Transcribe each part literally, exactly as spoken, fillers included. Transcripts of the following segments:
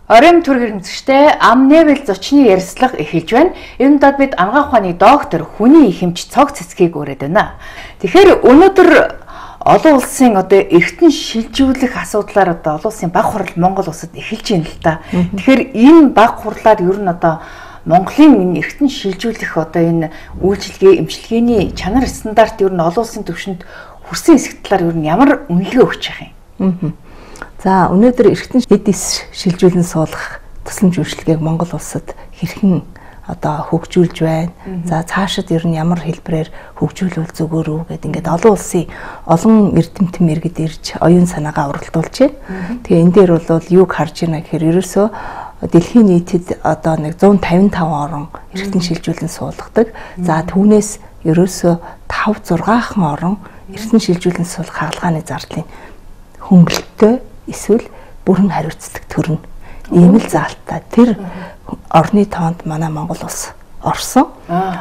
Оройн төргөр хэмжигчтэй Амневел зочны ярилцлага эхэлж байна. Энэ удаад бид анагаах ухааны доктор хүний ихэмж цог цэцгийг өрөөд байна. Тэгэхээр өнөөдөр олон улсын одоо эргэтэн шилжүүлэх асуудлаар одоо олон улсын баг хурал Монгол улсад эхэлж байна л да. Тэгэхээр энэ баг хурлаар ер нь одоо Монголын энэ эргэтэн шилжүүлэх одоо энэ үйлчилгээ, эмчилгээний чанар стандарт ер нь олон улсын түвшинд хүрсэн хэсэг талаар ер нь ямар үнэлгээ өгч байгаа юм? За өнөөдөр эргэтэн эдис шилжүүлэн суулгах тусламж үйлчилгээг Монгол улсад хэрхэн одоо хөгжүүлж байна. За цаашид ер нь ямар хэлбэрээр хөгжүүлвэл зүгээр үү гэдэг ингээд олон улсын олон эрдэмтэн иргэд ирж оюун санаагаа уралдуулж байна. Тэгээ энэ дээр бол юуг харж байна гэхээр ерөөсөө дэлхийн нийтэд одоо нэг зуун тавин таван орн эргэтэн шилжүүлэн суулгадаг. За түүнээс ерөөсөө тав зургаахан орн эргэтэн шилжүүлэн суулгах хаалгааны зардлын хөнгөлөлтөй эсвэл бүрэн хариуцдаг төрн ийм л заалтаа тэр орны тоонд манай Монгол улс орсон.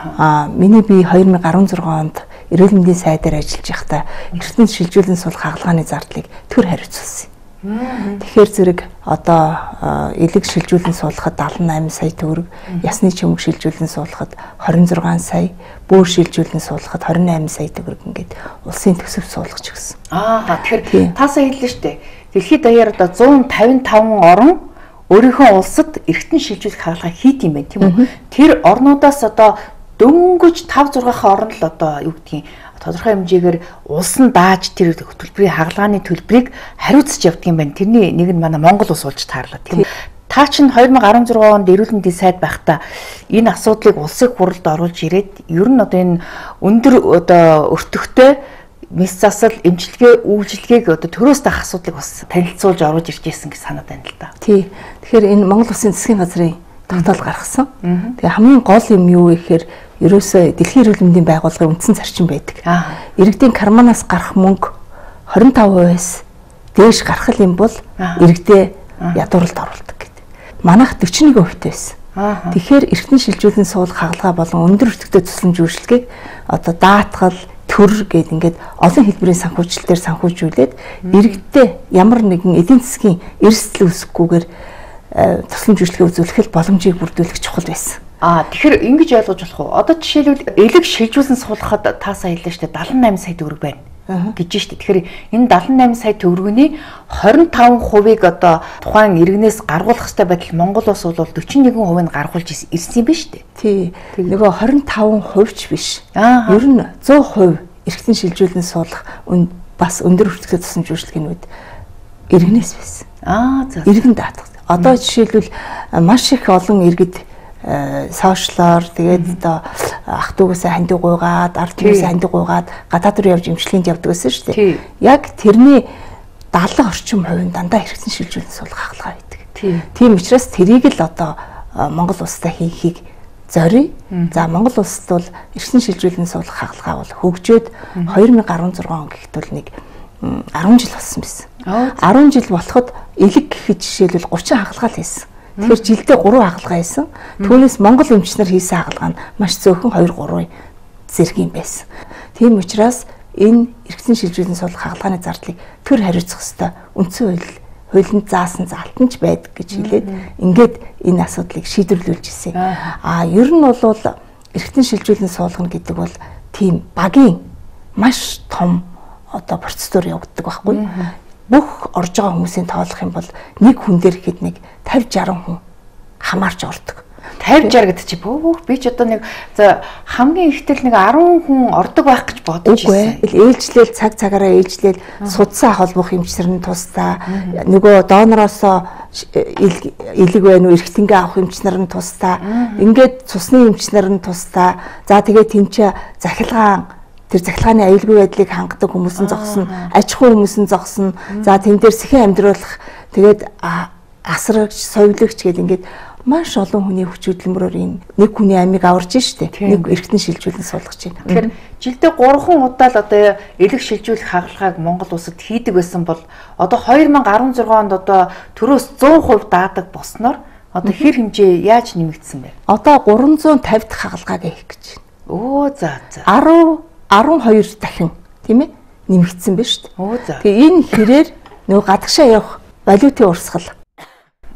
Аа миний би две тысячи десять онд эрүүл мэндийн сайдаар ажиллаж байхдаа эргэтэн шилжүүлэн суулгах хаалгааны зардлыг төр хариуцсан. Тэгэхээр зэрэг одоо элэг шилжүүлэн суулгахад семьдесят восемь сая төгрөг, ясны чөмөг шилжүүлэн суулгахад двадцать шесть сая, бөөр шилжүүлэн суулгахад двадцать восемь сая төгрөг ингээд улсын төсөв суулгаж өгсөн. Аа тэгэхээр та сая хэллээ шүү дээ. Дэлхийд даяар одоо one fifty-five орн өөрийнхөө улсад эргэтэн шилжүүлэх хаалгаа хийд юм байна тийм үү? Тэр орнуудаас одоо дөнгөж five six орн л одоо юу гэдгийг тодорхой хэмжээгээр улс нь дааж тэр төлбөрийн хаалгааны төлбөрийг хариуцж явдаг юм байна. Тэрний нэг нь манай Монгол улс болж таарлаа тийм үү? Та чинь две тысячи десять онд эрүүл мэндийн сайд байхдаа энэ асуудлыг улсын хурлд оруулж ирээд ер нь одоо энэ өндөр одоо өртөгтэй мис засал, эмчилгээ, үйлчилгээг одоо төрөөс даах асуудлыг бас танилцуулж оруулж ирж байсан гэж санаад байна л да. Тий. Тэгэхээр энэ Монгол Улсын засгийн газрын тогтоол гаргасан. Тэгээ хамгийн гол юм юу гэхээр ерөөсөө дэлхийн эрүүл мэндийн байгууллагын үндсэн зарчим байдаг. Иргэдийн карманаас гарах мөнгө twenty-five хувиас дээш гарах юм бол иргэдээ ядууралд оруулдаг гэдэг. Манайх forty-one хувитай байсан. Тэгэхээр эргэтэн шилжүүлэн суулгах хаалгаа болон өндөр өртөгтэй тусламж үйлчилгээг одоо даатгал төр гэдэг ингээд олон хэлбэрийн санхүүжилтээр санхүүжүүлээд иргэдээ ямар нэгэн эдийн засгийн эрсдэл үүсэхгүйгээр тусламж үйлчилгээ үзүүлэх боломжийг бүрдүүлэх чухал байсан. Аа тэгэхээр ингэж ойлгож болох уу? Одоо жишээлбэл элэг шилжүүлэн суулгахад та сая хэллээ шүү дээ seventy-eight сая төгрөг байна гэж шүү дээ. Тэгэхээр энэ seventy-eight сая төгрөгийн twenty-five хувийг одоо тухайн иргэнээс гаргуулах хэрэгтэй байтал Монгол улс бол forty-one хувийг гаргуулж ирсэн юм байна шүү дээ. Тий. Нөгөө twenty-five хувьч биш. Ер нь one hundred percent эргэтэн шилжүүлэн суулгах бас өндөр өртөгтэй тусламж үйлчилгээнүүд иргэнээс байсан. Аа за. Иргэн даатгах. Одоо жишээлбэл маш их олон иргэд сошиалор тэгээд одоо ах дүүгээсээ хандиг гуйгаад, ард түмээсээ хандиг гуйгаад гадаад руу явж эмчилгээнд явдаг байсан шүү дээ. Яг тэрний seventy орчим хувийн дандаа эргэтэн шилжүүлэн суулгах хаалгаа байдаг. Тийм учраас тэрийг л одоо Монгол улстай хийхийг зорий. За Монгол улсад бол эргэтэн шилжүүлэн суулгах хаалгаа бол хөгжөөд twenty sixteen он гэхэд бол нэг ten жил болсон байсан. ten жил болоход элэг гэхэд жишээлбэл thirty хагалгаа л хийсэн. Тэгэхээр жилдээ three хагалгаа хийсэн. Түүнээс Монгол эмчнэр хийсэн хагалгаа нь маш цөөхөн two three зэрэг юм байсан. Тийм учраас энэ эргэтэн шилжүүлэн суулгах хаалгааны зардлыг төр хариуцах ёстой. Үндсэн хууль хуулинд заасан залтанч байдаг гэж хэлээд ингээд энэ асуудлыг шийдвэрлүүлж ирсэн. Аа ер нь бол эргэтэн шилжүүлэн суулгах гэдэг бол тийм багийн маш том одоо процедур явагддаг байхгүй. Бүх орж байгаа хүмүүсийн тоолох юм бол нэг хүн дээр ихэд нэг fifty sixty хүн хамаарч ордог. fifty sixty гэдэг чи бөөх би ч одоо нэг за хамгийн ихтэл нэг ten хүн ордог байх гэж бодож ирсэн. Ээлжлэл цаг цагаараа ээлжлэл судсан холбох эмчнэр нь тусдаа нөгөө донороосоо элэг байна уу эргэтэнгээ авах эмчнэр нь тусдаа ингээд цусны эмчнэр нь тусдаа за тэгээ тэнцээ захилгаан тэр захилгааны аюулгүй байдлыг хангадаг хүмүүс нь зогсно, аж ахуй хүмүүс нь зогсно. За тэн дээр сэхэн амьдруулах тэгээд асрагч, совилагч гэдэг ингээд маш олон хүний хүч хөдөлмөрөөр энэ нэг хүний амийг аварж штэ. Нэг эргэтэн шилжүүлэн суулгаж байна. Тэгэхээр жилдээ гурван удаа л одоо элэг шилжүүлэх хаалгааг Монгол улсад хийдэг байсан бол одоо twenty sixteen онд одоо төрөөс one hundred percent даадаг болсноор одоо хэр хэмжээ яаж нэмэгдсэн бэ? Одоо three fifty дахь хаалгааг хийх гэж байна. Оо за за. twelve дахин тийм ээ нэмэгдсэн байна шүү дээ. Оо за. Тэгээ энэ хэрээр нөгөө гадагшаа явах валютын урсгал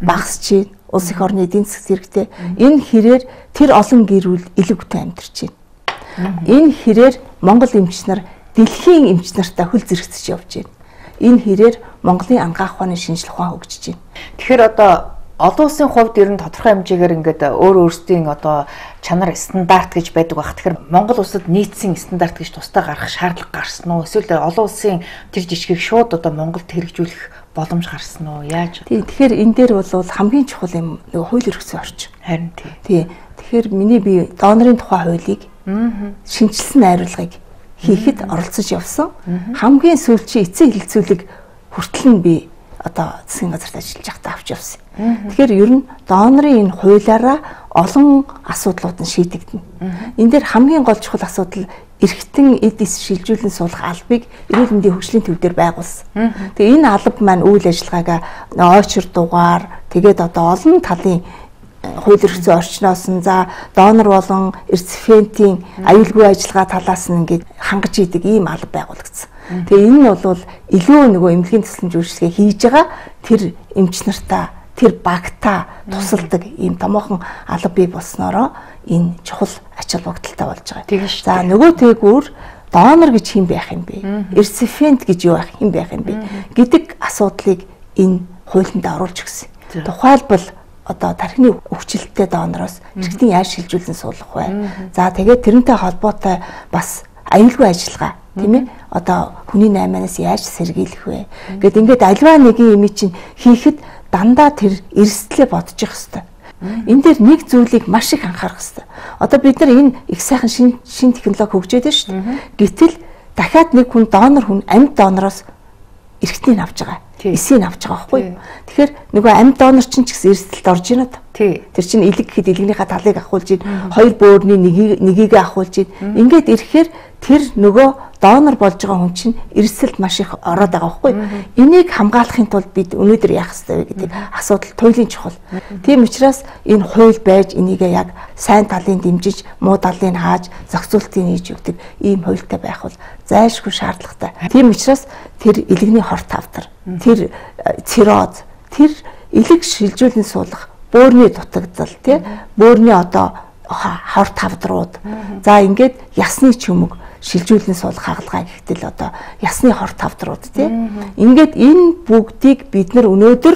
багасж байна. Улс их орны эдийн засаг зэрэгтэй. Энэ хэрээр тэр олон гэр бүл илүү хүйтэн амьдарч байна. Энэ хэрээр Монгол эмч нар дэлхийн эмч нартай хөл зэрэгцэж явж байна. Энэ хэрээр Монголын ангаах ухааны шинжилгээ ухаан хөгжиж байна. Тэгэхээр одоо олон улсын хувьд ер нь тодорхой хэмжээгээр ингээд өөр өөрсдийн одоо чанар стандарт гэж байдаг баг. Тэгэхээр Монгол улсад нийцсэн стандарт гэж тусдаа гаргах шаардлага гарсан уу? Эсвэл олон улсын тэр жижигхийг шууд одоо Монголд хэрэгжүүлэх боломж гарсан уу? Яаж? Тийм. Тэгэхээр энэ дээр бол хамгийн чухал юм нөгөө хууль эрх зүйн орчин. Харин тийм. Тийм. Тэгэхээр миний би донорын тухай хуулийг шинжилсэн найруулгыг хийхэд оролцож явсан. Хамгийн сүүлчийн эцсийн хэлэлцүүлэг хүртэл нь би одоо засгийн газарт ажиллаж байхдаа авч явсан. Тэгэхээр ер нь донорын энэ хуулиараа олон асуудлууд нь шийдэгдэнэ. Энэ дээр хамгийн гол чухал асуудал эрхтэн эд эс шилжүүлэн суулгах албыг эрүүл мэндийн хөгжлийн төв дээр байгуулсан. Тэгээ энэ алба маань үйл ажиллагаагаа ойчир дугаар тэгээд одоо олон талын хууль эрх зүйн орчноос нь за донор болон реципиентийн аюулгүй ажиллагаа талаас нь ингээд хангаж идэг ийм алба байгуулагдсан. Тэгээ энэ нь бол илүү нөгөө эмнэлгийн төслийн үйлчлэгээ хийж байгаа тэр эмч нартаа тэр багтаа тусалдаг ийм томоохон алба бий болсноороо энэ чухал ач холбогдолтой болж байгаа. За нөгөө тэгүр донор гэж хэн байх юм бэ? Реципиент гэж юу байх хэн байх юм бэ гэдэг асуудлыг энэ хуулинд оруулж өгсөн. Тухайлбал одоо тархины өвчлөлттэй донороос эрхтэн яаж шилжүүлэн суулгах вэ? За тэгээд тэрнтэй холбоотой бас аюулгүй ажиллагаа тийм ээ одоо хүний найманаас яаж сэргийлэх вэ? Гэт ингээд альва нэгэн юм чинь хийхэд дандаа тэр эрсдлээ бодож явах хэрэгтэй. Энэ дээр нэг зүйлийг маш их анхаарах хэрэгтэй. Одоо бид нар энэ их сайхан шин шин технологи хөгжөөд байна шүү дээ. Гэтэл дахиад нэг хүн донор хүн амьд донороос эрхтнийг авч байгаа. Эсийг авч байгаа байхгүй юу? Тэгэхээр нөгөө амьд донор чинь ч гэсэн эрсдэлд орж байна та. Тэр чинь элэг гэхэд элэгнийхээ талыг ахуулж ийн, хоёр бөөрийн нэгийг нэгийг ахуулж ийн. Ингээд ирэхээр тэр нөгөө донор болж байгаа хүн чинь эрсдэлд маш их ороод байгаа байхгүй юу? Энийг хамгаалахын тулд бид өнөөдөр яах ёстой вэ гэдэг асуудал туйлын чухал. Тийм учраас энэ хууль байж энийг яг сайн талын дэмжиж, муу талыг хааж, зохицуултыг хийж өгдөг ийм хуультай байх бол зайлшгүй шаардлагатай. Тийм учраас тэр элэгний хорт тавдар, тэр цирроз, тэр элэг шилжүүлэн суулгах бөөрийн дутагдал тий бөөрийн одоо хорт тавдрууд за ингээд ясны чүмэг шилжүүлэн суулгах хагалгаа гэхтэл одоо ясны хорт тавдрууд тий ингээд энэ бүгдийг бид нар өнөөдөр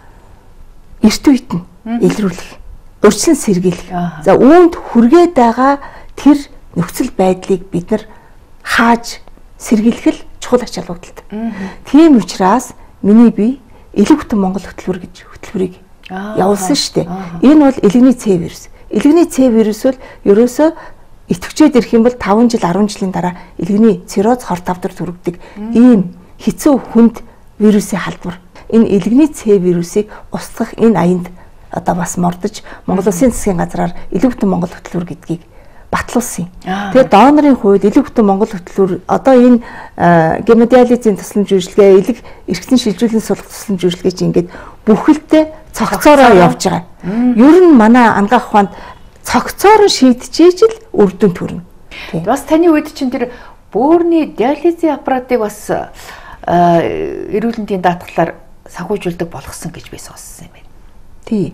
эрт үед нь илрүүлэх өрчлөн сэргийлэх за үүнд хүргээд байгаа тэр нөхцөл байдлыг бид нар хааж сэргийлэх л чухал ач холбогдолтой. Тийм учраас миний бие элэг хүтэн Монгол хөтөлбөр гэж хөтөлбөрийг явуулсан шүү дээ. Энэ бол элэгний С вирус. Элэгний С вирус бол ерөөсөө идэвхжээд ирэх юм бол таван жил арван жилийн дараа элэгний цирроз хорт тавдар төрөгдөг ийм хэцүү хүнд вирусын халдвар. Энэ элэгний С вирусыг устгах энэ аянд одоо бас мордож Монгол Улсын засгийн газраар элэг хүтэн Монгол хөтөлбөр гэдгийг батлуулсан. Тэгээд донорын хувьд элэг хүтэн Монгол хөтөлбөр одоо энэ гемодиализийн тусламж үйлчилгээ, элэг эрхтэн шилжүүлэн суулгах тусламж үйлчилгээ чинь ингээд бүхэлдээ цогцоороо явж байгаа. Ер нь манай ангаах ухаанд цогцоор нь шийдчихэж л үр дүн төрнө. Бас таны үед чинь тэр бөөрийн диализийн аппаратыг бас эрүүл мэндийн даатгалаар санхүүжүүлдэг болгосон гэж би сонссон юм байна. Тий.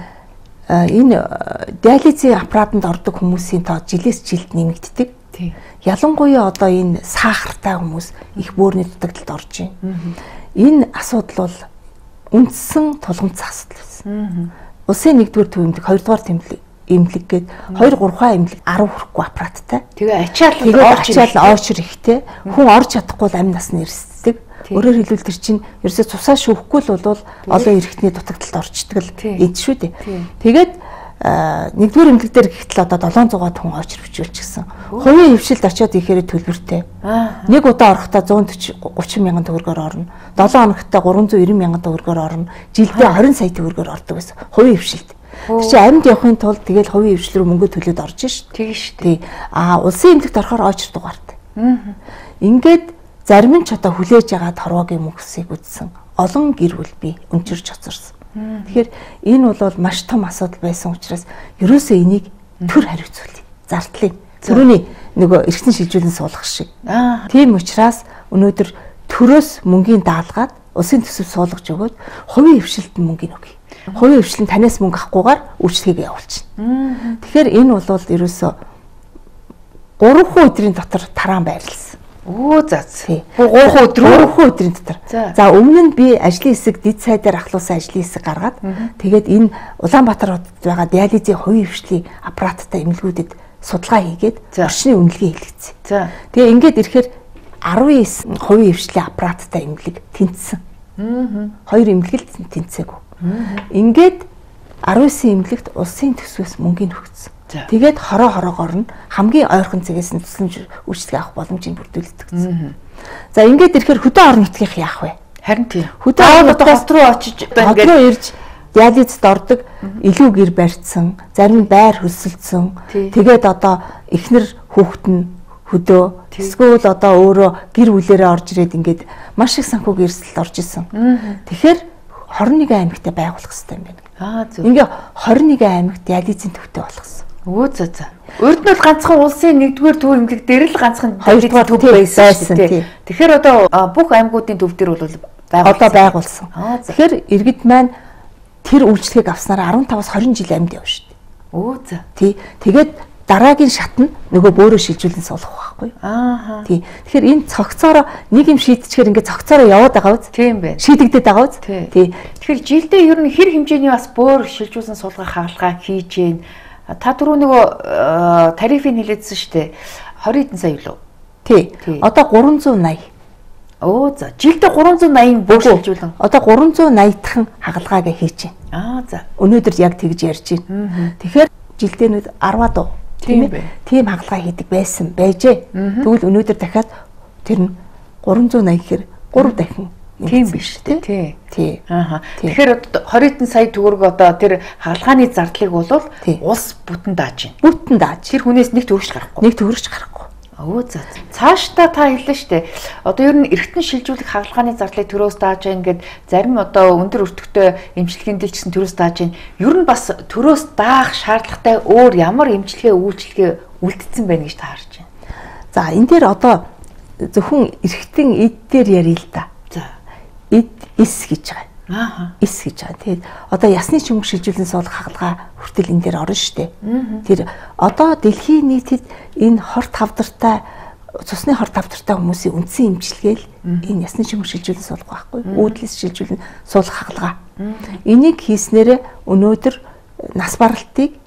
Энэ диализийн аппаратанд ордог хүмүүсийн тоо жилээс жилд нэмэгддэг. Ялангуяа одоо энэ сахартай хүмүүс их бөөрийн дутагдалд орж байна. Энэ асуудал бол үндсэн тулгамдсан асуудал байсан. Улсын нэгдүгээр төв эмнэлэг, хоёрдугаар эмнэлэг гээд хоёр гурван эмнэлэг арав хүрэхгүй аппараттай. Тэгээ ачаал ачаал оочр ихтэй. Хүн орж чадахгүй л амь насны эрсддэг. Өөрөөр хэлбэл тэр чинь ерөөсөө цусаа шүүхгүй л бол олон эрхтний дутагдалд орчдөг л эд шүү дээ. Тэгээд нэгдүгээр эмнэлэг дээр гэхтэл одоо долоон зугаа хүн оочр бичүүлчихсэн. Хувийн хөвшилд очиод ихээр төлбөртэй. Нэг удаа орохдоо зуун гучин мянган төгрөгөөр орно. долоон хоногтой гурван зуун нэрвэн мянган төгрөгөөр орно. Жилдээ хорин сая төгрөгөөр ордог байсан. Хувийн хөвшилд. Тэр чинь амьд явахын тулд тэгэл хувийн хөвшил рүү мөнгө төлөөд орж шít. Тийм шүү дээ. Аа улсын эмнэлэгт орохоор оочр дугаартай. Ингээд зарим нь ч одоо хүлээж байгаа торвогийн мөхсийг үзсэн олон гэр бүл бий өнчирч хоцорсон. Тэгэхээр энэ бол маш том асуудал байсан учраас ерөөсөө энийг төр хариуцуулъя. Зардлыг. Төрөний нөгөө эргэн шилжүүлэн суулгах шиг. Тийм учраас өнөөдөр төрөөс мөнгөний даалгаад улсын төсөв суулгаж өгөөд хувийн хвшилд мөнгөний өгье. Хувийн хвшил нь танаас мөнгө авахгүйгээр үйлчлэгээ явуулчихна. Тэгэхээр энэ бол ерөөсөө гурван өдрийн дотор тараан байрлалсан. Оо за за. гурван өдрийн дотор. За өмнө нь би ажлын хэсэг дэд сайдаар ахлуулсан ажлын хэсэг гаргаад тэгээд энэ Улаанбаатар хотод байгаа диализийн хувийн хвшлийн аппараттай эмнэлгүүдэд судалгаа хийгээд орчны үнэлгээ хийлгэсэн. За. Тэгээ ингээд ирэхээр арван девять хувийн хвшлийн аппараттай эмнэлэг тэнцсэн. Аа. Хоёр эмнэлэг тэнцээгүй. Ингээд арван девять эмнэлэгт улсын төсвөөс мөнгөний өгсөн. Тэгээд хороо хороогоор нь хамгийн ойрхон цэгээс нь тусламж үйлчлэг авах боломжийг бүрдүүлдэг. За ингээд ирэхээр хөдөө орон нутгийнх яах вэ? Харин тийм. Хөдөө орон нутгаас хот руу очиж хот руу ирж диализд ордог, илүү гэр барьцсан, зарим нь байр хөсөлдсөн. Тэгээд одоо эхнэр хүүхэд нь хөдөө эсвэл одоо өөрөө гэр бүлээрээ орж ирээд ингээд маш их санхүүгийн эрсдэлд орж исэн. Тэгэхээр хорин нэгэн аймагт байгуулах хэрэгтэй юм байна. Аа зөв. Ингээ хорин нэгэн аймагт диализийн төвтэй болгосон. Өө за за. Урд нь бол ганцхан улсын нэгдүгээр төв эмнэлэг дээр л ганцхан диализийн төв байсан шүү дээ. Тэгэхээр одоо бүх аймагуудын төв дээр бол одоо байгуулсан. Тэгэхээр иргэд маань тэр үйлчлэгийг авснараа арван таваас хорин жил амьд явна шүү дээ. Өө за. Тий. Тэгээд дараагийн шат нь нөгөө бөөрөө шилжүүлэн суулгах байхгүй. Аа. Тий. Тэгэхээр энэ цогцоороо нэг юм шийдчихээр ингээд цогцоороо яваад байгаа үз. Тийм байна. Шийдэгдээд байгаа үз. Тий. Тэгэхээр жилдээ ер нь хэр хэмжээний бас бөөр шилжүүлэн суулгах хаалгаа хийж гин. Та түрүү нөгөө тарифыг хэлээдсэн шүү дээ. двадцать эдэн сая юу? Тий. Одоо гурван зуун наяа. Оо за. Жилдээ гурван зуун наяа бөөр шилжүүлэн. Одоо гурван зуун наяатхан хагалгаагаа хийж Аа байна. за. Өнөөдөр яг тэгж ярьж байна. Тэгэхээр жилдээнүүд арваад уу? Тийм ээ. Тийм хагалгаа хийдэг байсан байжээ. Тэгвэл өнөөдөр дахиад тэр нь гурван зуун наяа гэхээр гурав дахин. Тийм биш тий. Тий. Ааха. Тэгэхээр двадцать эдэн сая төгрөг одоо тэр хагалгааны зардлыг бол улс бүтэн дааж байна. Бүтэн дааж. Тэр хүнээс нэг төгрөж гарахгүй. Нэг төгрөж гарахгүй. Өө за. Цаашдаа та хэллээ шүү дээ. Одоо ер нь эргэтэн шилжүүлэх хагалгааны зардлыг төрөөс дааж байна гэд зарим одоо өндөр өртөгтэй эмчилгээнд л гэсэн төрөөс дааж байна. Ер нь бас төрөөс даах шаардлагатай өөр ямар эмчилгээ үйлчилгээ үлдсэн байна гэж та харж байна. За энэ дээр одоо зөвхөн эргэтэн эд дээр ярил л да. За. Эд эс гэж байгаа. Ааха. Эс гэж байгаа. Тэгээд одоо ясны чүмэг шилжүүлэн суулгах хагалгаа хүртэл энэ дээр орно шүү дээ. Тэр одоо дэлхийн нийтэд энэ хорт хавдартай цусны хорт хавдартай хүмүүсийн үндсэн эмчилгээл энэ ясны чүмэг шилжүүлэн суулгах байхгүй. Үүдлээс шилжүүлэн суулгах хагалгаа. Энийг хийснээрээ өнөөдөр нас баралтыг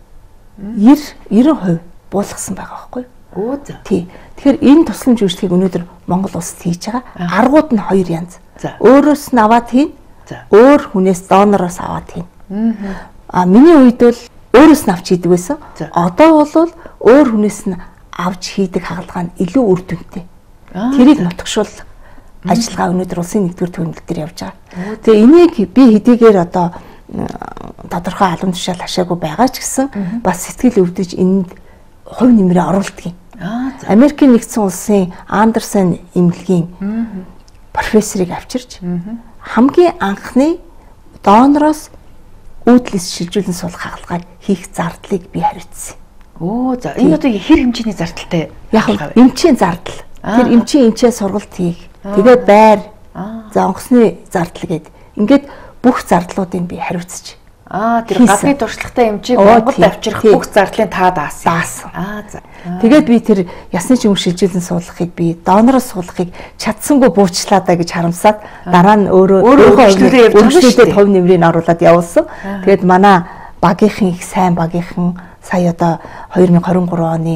девяносто процент буулгасан байгаа байхгүй. Оо за. Тий. Тэгэхээр энэ тусламж үйлчлэгийг өнөөдөр Монгол улсад хийж байгаа. Аргууд нь хоёр янз. Өөрөөс нь аваад хийн. Өөр хүнээс донороос аваад хийн. Аа миний үед бол өөрөөс нь авч хийдэг байсан. Одоо бол өөр хүнээс нь авч хийдэг хагалгаа нь илүү үр дүнтэй. Тэрийг нутагшуул ажиллагаа өнөөдөр улсын нэгдүгээр төвөмөл дээр явж байгаа. Тэгээ энийг би хэдийгээр одоо тодорхой албан тушаал хашаагүй байгаа ч гэсэн бас сэтгэл өвдөж энд хувь нэмрээ оруулдаг юм. Америкийн нэгдсэн улсын Андерсон эмнэлгийн профессорыг авчирч хамгийн анхны донороос үүдлээс шилжүүлэн суулгах хагалгааг хийх зардлыг би хариуцсан. Оо за. Энэ одоо хэр хэмжээний зардалтай? Яг эмчийн зардал. Тэр эмчийн эмчээ сургалт хийх. Тэгээд байр. За онгоцны зардал гээд ингээд бүх зардлуудыг би хариуцчих. Аа тэр гадны туршлагатай эмчийг Монголд авчрах бүх зардлын та даасан. Даасан. Аа за. Тэгээд би тэр ясны чүмэг шилжүүлэн суулгахыг би донороос суулгахыг чадсангүй буурчлаа да гэж харамсаад дараа нь өөрөө өөрийнхөө өөрчлөлтөд хувь нэмрийг оруулаад явуулсан. Тэгээд манай багийнхан их сайн багийнхан сая одоо две тысячи двадцать три оны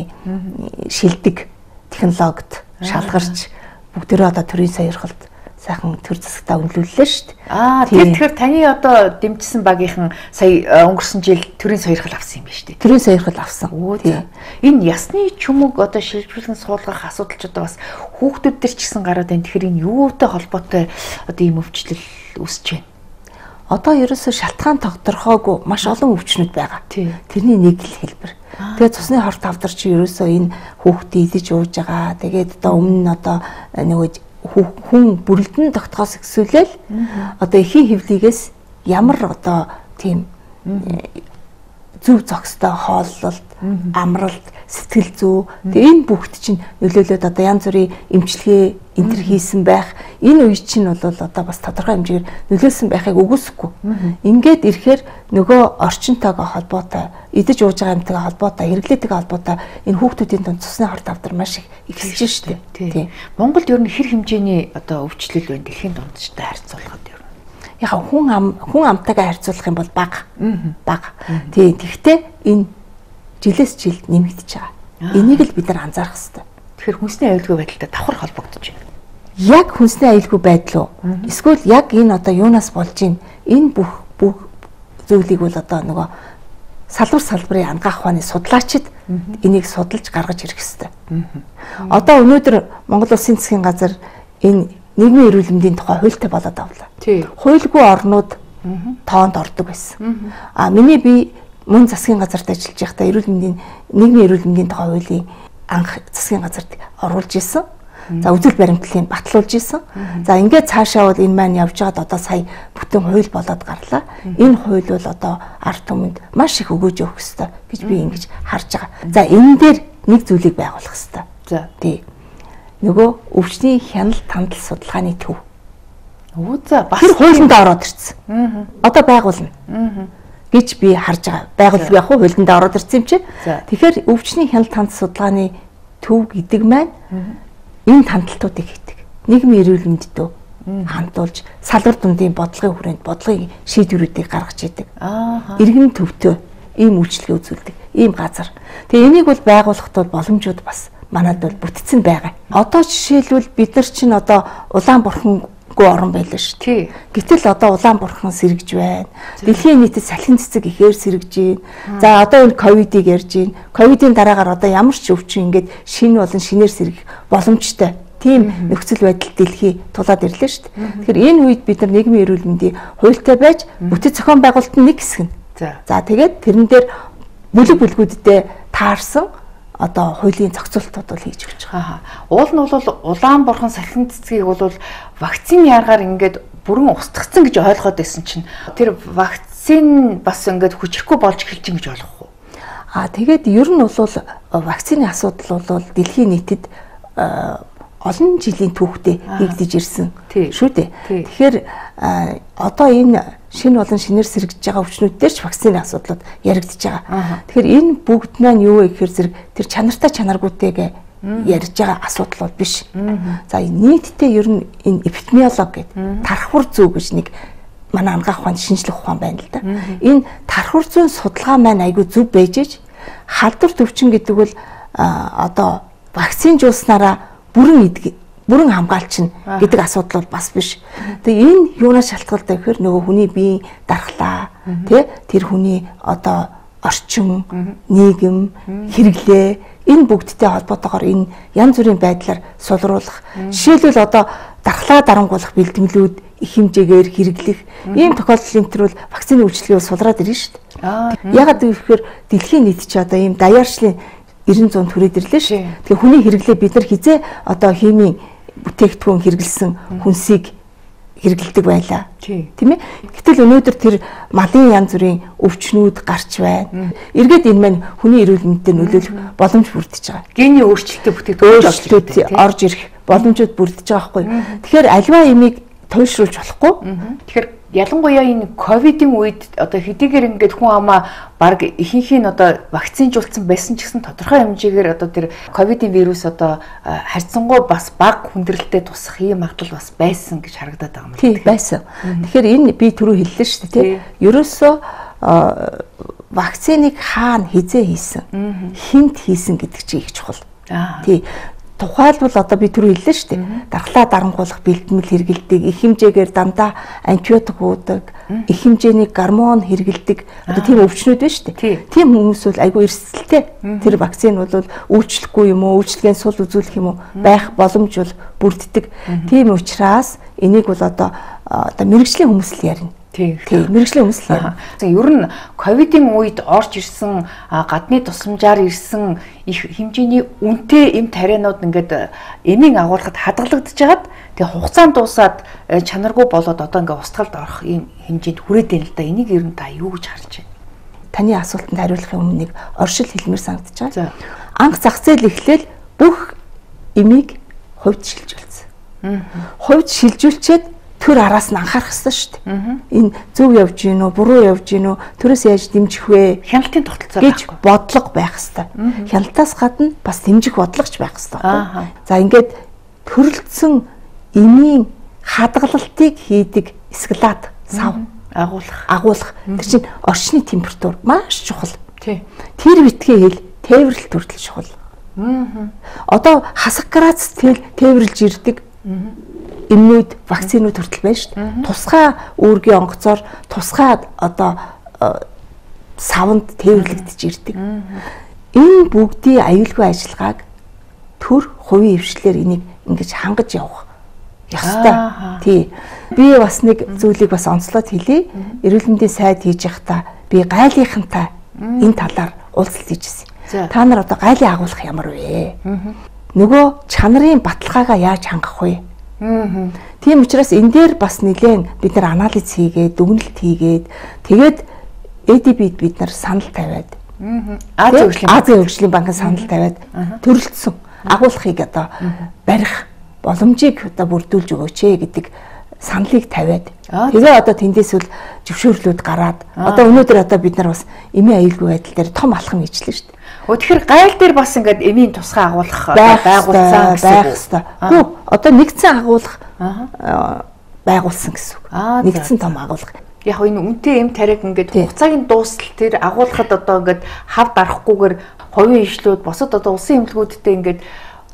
шилдэг технологид шалгарч бүгдээрээ одоо төрийн саярхалд сайхан төр засагтаа үнэлүүллээ шүү дээ. Аа тэр тэгэхээр таны одоо дэмжсэн багийнхан сая өнгөрсөн жил төрийн саярхал авсан юм байна шүү дээ. Төрийн саярхал авсан. Тийм. Энэ ясны чүмэг одоо шилжүүлэн суулгах асуудал ч одоо бас хүүхдүүд төр ч гэсэн гараад байна. Тэгэхээр энэ юутай холбоотой одоо ийм өвчлөл үүсэж байна. Одоо ерөөсөө шалтгаан тогтворхоогүй маш олон өвчнүүд байгаа. Тэрний нэг л хэлбэр. Тэгээд цусны хорт авдарч ерөөсөө энэ хүүхдээ илж ууж байгаа. Тэгээд одоо өмнө нь одоо нөгөө хүн бүрэлдэн тогтохоос ихсүүлэл одоо эхийн хөвлийгээс ямар одоо тийм зөв зохистой хооллолт, амралт, сэтгэл зүй. Тэгээ энэ бүгд чинь нөлөөлөд одоо янз бүрийн эмчилгээ энтер хийсэн байх. Энэ үе чинь бол одоо бас тодорхой хэмжээгээр нөлөөлсөн байхыг үгүйсэхгүй. Ингээд ирэхээр нөгөө орчинтойгоо холбоотой, идэж ууж байгаа юмтайгаа холбоотой, хэрэглээтэйгээ холбоотой энэ хүүхдүүдийн дунд цусны хорт авдар маш их ихсэж штэ. Тийм. Монголд ер нь хэр хэмжээний одоо өвчлөл байна дэлхийн дундчтай харьцуулахад ер нь. Яг хүн ам хүн амтайгаа харьцуулах юм бол бага. Бага. Тийм. Тэгвэл энэ жилээс жилд нэмэгдэж байгаа. Энийг л бид нар анзаарах хэрэгтэй. Тэгэхээр хүнсний аюулгүй байдалтай давхар холбогдож байна. Яг хүнсний аюулгүй байдал уу? Эсвэл яг энэ одоо юунаас болж ийн энэ бүх бүх зүйлийг бол одоо нөгөө салбар салбарын ангаах ухааны судлаачид энийг судалж гаргаж ирэх хэрэгтэй. Одоо өнөөдөр Монгол Улсын засгийн газар энэ нийгмийн эрүүл мэндийн тухай хуультай болоод авлаа. Хуульгүй орнууд тоонд ордог байсан. А миний би мөн засгийн газарт ажиллаж байхдаа эрүүл мэндийн нийгмийн эрүүл мэндийн тухай хуулийн анх засгийн газарт оруулж исэн. За үзэл баримтлалыг батлуулж исэн. За ингээд цаашаа бол энэ маань явж байгаад одоо сая бүтэн хууль болоод гарлаа. Энэ хууль бол одоо ард түмэнд маш их өгөөж өгөх ёстой гэж би ингэж харж байгаа. За энэ дээр нэг зүйлийг байгуулах ёстой. За тий. Нөгөө өвчний хяналт тандал судалгааны төв. Өө за бас тэр хуулинд ороод ирсэн. Одоо байгуулна. гэж би харж байгаа. Байгууллага яг хуулинд ороод ирсэн юм чи. Тэгэхээр өвчний хяналт тандал судалгааны төв гэдэг маань энэ тандалтуудыг хийдэг. Нийгмийн эрүүл мэндэд хамтуулж салбар дундын бодлогын хүрээнд бодлогын шийдвэрүүдийг гаргаж идэг. Иргэн төвтэй ийм үйлчлэгээ үзүүлдэг. Ийм газар. Тэгээ энийг бол байгуулахад бол боломжууд бас манад бол бүтцэн байгаа. Одоо жишээлбэл бид нар чинь одоо Улаанбурхан гоо орон байлаа шүү. Тий. Гэтэл одоо Улаанбурхан сэргэж байна. Дэлхийн нийтэд салхин цэцэг ихээр сэргэж байна. За одоо энэ ковидыг ярьж байна. Ковидын дараагаар одоо ямар ч өвчин ингээд шинэ болон шинээр сэргэх боломжтой. Тийм нөхцөл байдал дэлхий тулаад ирлээ шүү. Тэгэхээр энэ үед бид нар нийгмийн эрүүл мэндийн хуультай байж бүтэц зохион байгуулалтын нэг хэсэг нь. За тэгээд тэрэн дээр бүлэг бүлгүүддээ таарсан одоо хуулийн зохицуултууд бол хийж өгч байгаа. Уул нь бол Улаанбурхан салхин цэцгийг бол вакцины аргаар ингээд бүрэн устгацсан гэж ойлгоод байсан чинь тэр вакцин бас ингээд хүчрэхгүй болж эхэлж байгаа гэж ойлгох уу? Аа тэгээд ер нь бол вакцины асуудал бол дэлхийн нийтэд олон жилийн түүхтэй хийгдэж ирсэн шүү дээ. Тэгэхээр одоо энэ шинэ болон шинээр сэргэж байгаа өвчнүүд дээр ч вакцины асуудлууд яригдж байгаа. Тэгэхээр энэ бүгд маань юу вэ гэхээр зэрэг тэр чанартай чанаргүйтэйгээ ярьж байгаа асуудал бол биш. За нийтдээ ер нь энэ эпидемиолог гэдэг тархвар зүй гэж нэг манай ангаах ухаанд шинжлэх ухаан байна л да. Энэ тархвар зүйн судалгаа маань айгүй зөв байж ич халдвар төвчин гэдэг бол одоо вакцинжуулснараа бүрэн идэх бүрэн хамгаалчин гэдэг асуудал бол бас биш. Тэгээ энэ юунаас шалтгаалтай гэхээр нөгөө хүний биеийн дархлаа, тий тэр хүний одоо орчин, нийгэм, хэрэглээ энэ бүгдтэй холбоотойгоор энэ янз бүрийн байдлаар сулруулах. Жишээлбэл одоо дархлаа дарангуулах бэлтгэлүүд их хэмжээгээр хэрэглэх ийм тохиолдол энэ төр бол вакцины үйлчлэгээ сулраад ирнэ шүү дээ. Ягаад гэвэл дэлхийн нийт ч одоо ийм даяарчлын эрдэнэ зуунд хүрээд ирлээ шүү. Тэгээ хүний хэрэглээ бид нар хизээ одоо химийн бүтээгдэхүүн хэрэглэсэн хүнсийг хэрэглэдэг байлаа. Тийм ээ. Гэтэл өнөөдөр тэр малын янз бүрийн өвчнүүд гарч байна. Эргээд энэ маань хүний эрүүл мэндэд нөлөөлөх боломж бүрдэж байгаа. Гений өөрчлөлтөд бүтээгдэхүүн орж ирэх боломжууд бүрдэж байгаа байхгүй. Тэгэхээр альва ямиг туйлшруулж болохгүй. Тэгэхээр ялангуяа энэ ковидын үед одоо хэдийгээр ингээд хүн амаа баг ихэнх нь одоо вакцинжуулсан байсан ч гэсэн тодорхой хэмжээгээр одоо тэр ковидын вирус одоо харьцангуй бас бага хүндрэлтэй тусах ийм магадлал бас байсан гэж харагдаад байгаа юм байна. Тийм байсан. Тэгэхээр энэ би түрүү хэллээ шүү дээ тийм. Ерөөсөө вакциныг хаана хизээ хийсэн, хинт хийсэн гэдэг чинь их чухал. Тийм. Тухайлбал одоо би түрүү хэллээ шүү дээ. Дархлаа дарангуулах бэлтгэл хэрэгэлдэг, их хэмжээгээр дандаа антибиотик уудаг, их хэмжээний гормон хэрэгэлдэг одоо тийм өвчнүүд байна шүү дээ. Тийм хүмүүс бол айгүй эрсдэлтэй. Тэр вакцин бол үйлчлэхгүй юм уу, үйлчлэгийн сул үзүүлэх юм уу байх боломж бол бүрддэг. Тийм учраас энийг бол одоо одоо мэрэгжлийн хүмүүс л ярина. Тийм мэрэгжлийн хүмүүс л ярина. Ер нь ковидын үед орж ирсэн гадны тусламжаар ирсэн их хэмжээний үнэтэй эм тарианууд ингээд эмийн агуулгад хадгалагдаж хагаад тэгээ хугацаанд дуусаад чанаргүй болоод одоо ингээд устгалд орох ийм хэмжээнд хүрээд байна л да. Энийг ер нь та юу гэж харж байна? таны асуултанд хариулахын өмнө нэг оршил хэлмээр санагдаж байгаа. Анх зах зээл эхлээл бүх эмийг хувьд шилжүүлсэн. Хувьд шилжүүлчихэд төр араас нь анхаарах хэрэгтэй шүү дээ. Энэ зөв явж гин үү, буруу явж гин үү, төрөөс яаж дэмжих вэ? Хяналтын тогтолцоо гэж бодлого байх хэрэгтэй. Хяналтаас гадна бас дэмжих бодлогоч байх хэрэгтэй. За ингээд төрөлдсөн эмийн хадгалалтыг хийдэг эсклад сав агуулах агуулах тэр чинь орчны температур маш чухал. Тий. Тэр битгий хэл тээвэрлэлт хүртэл чухал. Одоо хасах градус тээвэрлж ирдэг эмнүүд вакцинууд хүртэл байна шүү дээ. Тусгай үүргийн онгоцоор тусгай одоо савнд тээвэрлэгдэж ирдэг. Энэ бүгдийн аюулгүй ажиллагааг төр хувийн хвшлэр энийг ингэж хангаж явах ёстой. Тий. Би бас нэг зүйлийг бас онцлоод хэлье. Эрүүл мэндийн сайд хийж явахдаа би гайлынхантай энэ талаар уулзалт хийжсэн. Та нар одоо гайлын агуулах ямар вэ? Нөгөө чанарын баталгаагаа яаж хангах вэ? Тийм учраас энэ дээр бас нэлээд бид нар анализ хийгээд, дүгнэлт хийгээд тэгээд э дэ би-д бид нар санал тавиад Азийн хөгжлийн Азийн хөгжлийн банкын санал тавиад төрөлдсөн агуулгахыг одоо барих боломжийг одоо бүрдүүлж өгөөч ээ гэдэг саналыг тавиад тэгээ одоо тэндээс үл зөвшөөрлүүд гараад одоо өнөөдөр одоо бид нар бас эмийн аюулгүй байдал дээр том алхам хийжлээ шүү дээ. Өө тэгэхээр гайл дээр бас ингээд эмийн тусгай агуулах байгуулсан байх хэрэгтэй. Хөө одоо нэгдсэн агуулах байгуулсан гэсэн үг. Нэгдсэн том агуулга. Яг энэ үнэтэй эм тариг ингээд хугацаагийн дуустал тэр агуулгахад одоо ингээд хав дарахгүйгээр хувийн ижлүүд босод одоо улсын эмнэлгүүдтэй ингээд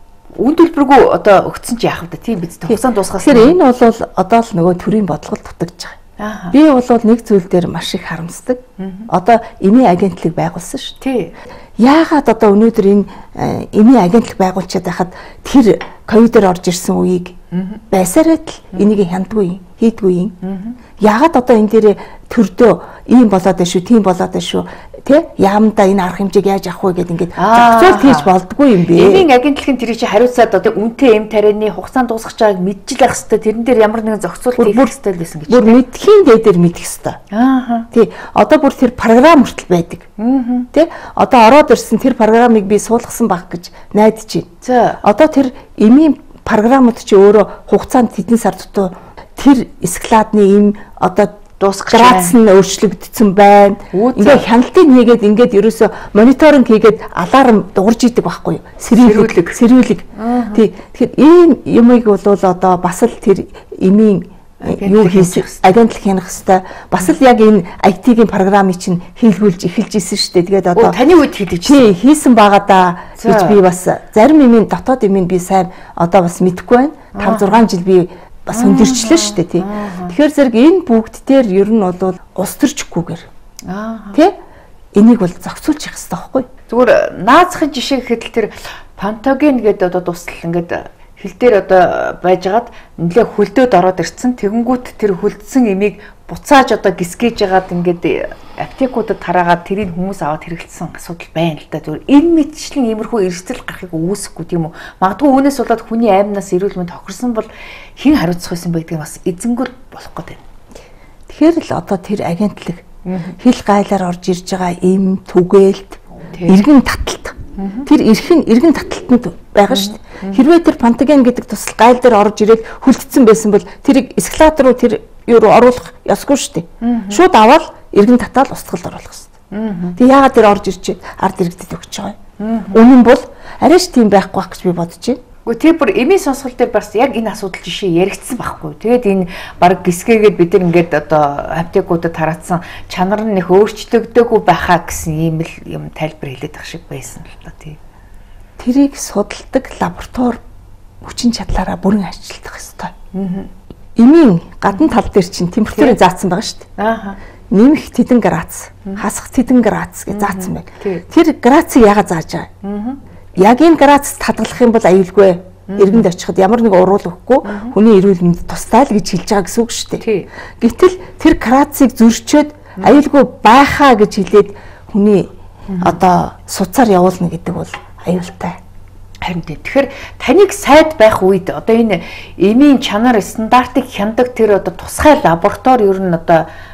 үн төлбөргүй одоо өгцөн чи яах вэ? Тийм биз дээ. Хугацаанд дуусгасан. Тэгэхээр энэ бол одоо л нөгөө төрийн бодлогод дутагдж байгаа. Би бол нэг зүйл дээр маш их харамсдаг. Одоо эмийн агентлаг байгуулсан шүү. Тий. Яагаад одоо өнөөдөр энэ эмийн агентлаг байгуулчаад байхад тэр ковидээр орж ирсэн үеийг байсараад л энийг хяндгүй хийдгүй юм. Яагаад одоо энэ дээр төрдөө ийм болоод байна шүү, тийм болоод байна шүү. Тэ яамда энэ арга хэмжээг яаж авах вэ гэдээ ингээд зохицуулт хийж болдгүй юм бэ. Эмийн агентлагийн тэрийг чи хариуцаад одоо үнэтэй эм тарианы хугацаанд дуусгах байгааг мэдчихэл байх хэвээр тэрэн дээр ямар нэгэн зохицуулт хийх хэрэгтэй л байсан гэж. Бүр мэдхийн дээр мэдэх хэвээр. Аа. Тий. Одоо бүр тэр програм хүртэл байдаг. Аа. Тэ одоо ороод ирсэн тэр програмыг би суулгасан байх гэж найдаж байна. За. Одоо тэр эмийн програмууд чи өөрөө хугацаанд хэдэн сар дутуу тэр эскладны эм одоо дуусгах градус нь өөрчлөгдсөн байна. Ингээ хяналтыг хийгээд ингээд ерөөсө мониторинг хийгээд аларм дуурж идэг байхгүй юу? Сэрүүлэг, сэрүүлэг. Тий. Тэгэхээр ийм юмыг бол одоо бас л тэр эмийн юу хийх агентлаг хянах хэвээр бас л яг энэ ай ти-гийн програмыг чинь хийлгүүлж эхэлж исэн шүү дээ. Тэгээд одоо таны үед хийдэг чинь хийсэн байгаа даа гэж би бас зарим эмийн дотоод эмийн би сайн одоо бас мэдэхгүй байна. тавь зургаан жил би бас өндөрчлөө шүү дээ тий. Тэгэхээр зэрэг энэ бүгд дээр ер нь бол ус төрчихгүйгээр. Аа. Тий? Энийг бол зохицуулж явах хэрэгтэй байхгүй? Зүгээр наазахын жишээ гэхэд л тэр пантоген гэдэг одоо дуслал ингээд хил дээр одоо байжгаад нэлээ хөлдөөд ороод ирсэн. Тэгэнгүүт тэр хөлдсөн эмийг буцааж одоо гисгээж ягаад ингээд аптекуудад тараагаад тэрийг хүмүүс аваад хэрэглэсэн асуудал байна л да. Зүгээр энэ мэтчлэн иймэрхүү эрсдэл гарахыг үүсэхгүй тийм үү. Магадгүй үүнээс болоод хүний аймнаас эрүүл мэнд тохирсон бол хэн хариуцах байсан бэ гэдгийг бас эзэнгүүр болох гэдэг. Тэгэхээр л одоо тэр агентлаг хил гайлаар орж ирж байгаа эм түгээлт иргэн таталт тэр эрхэн иргэн таталтанд байгаа шүү дээ. Хэрвээ тэр пантоген гэдэг тусал гайл дээр орж ирээд хүлдсэн байсан бол тэрийг эскалатор руу тэр юу руу оруулах ёсгүй шүү дээ. Шууд аваад иргэн татаал устгалд оруулах хэрэгтэй. Тэг яагаад тэр орж ирчээд ард иргэдэд өгч байгаа юм. Үнэн бол арайш тийм байхгүй байх гэж би бодож байна. Гэхдээ тэр бүр эмийн сонсгол дээр бас яг энэ асуудал жишээ яригдсан байхгүй. Тэгээд энэ баг гисгээгээд бид нар ингээд одоо аптекуудад тараацсан чанар нь их өөрчлөгдөөгүй байхаа гэсэн ийм л юм тайлбар хэлээд байх шиг байсан л та тий. Тэрийг судалдаг лаборатори хүчин чадлаараа бүрэн ажилладаг хэвээр. Аа. Эмийн гадна тал дээр чинь температурыг заасан байгаа шүү дээ. Аа. Нэмэх тэдэн градус, хасах тэдэн градус гэж заасан байна. Тэр градусыг яагаад зааж байгаа? Аа. Яг энэ градус хадгалах юм бол аюулгүй. Иргэнд очиход ямар нэг уруул өгөхгүй хүний эрүүл мэнд тустай л гэж хэлж байгаа гэсэн үг шүү дээ. Гэтэл тэр градусыг зөрчөөд аюулгүй байхаа гэж хэлээд хүний одоо суцаар явуулна гэдэг бол аюултай. Харин тийм. Тэгэхээр таныг сайд байх үед одоо энэ эмийн чанар стандартыг хяндаг тэр одоо тусгай лаборатори ер нь одоо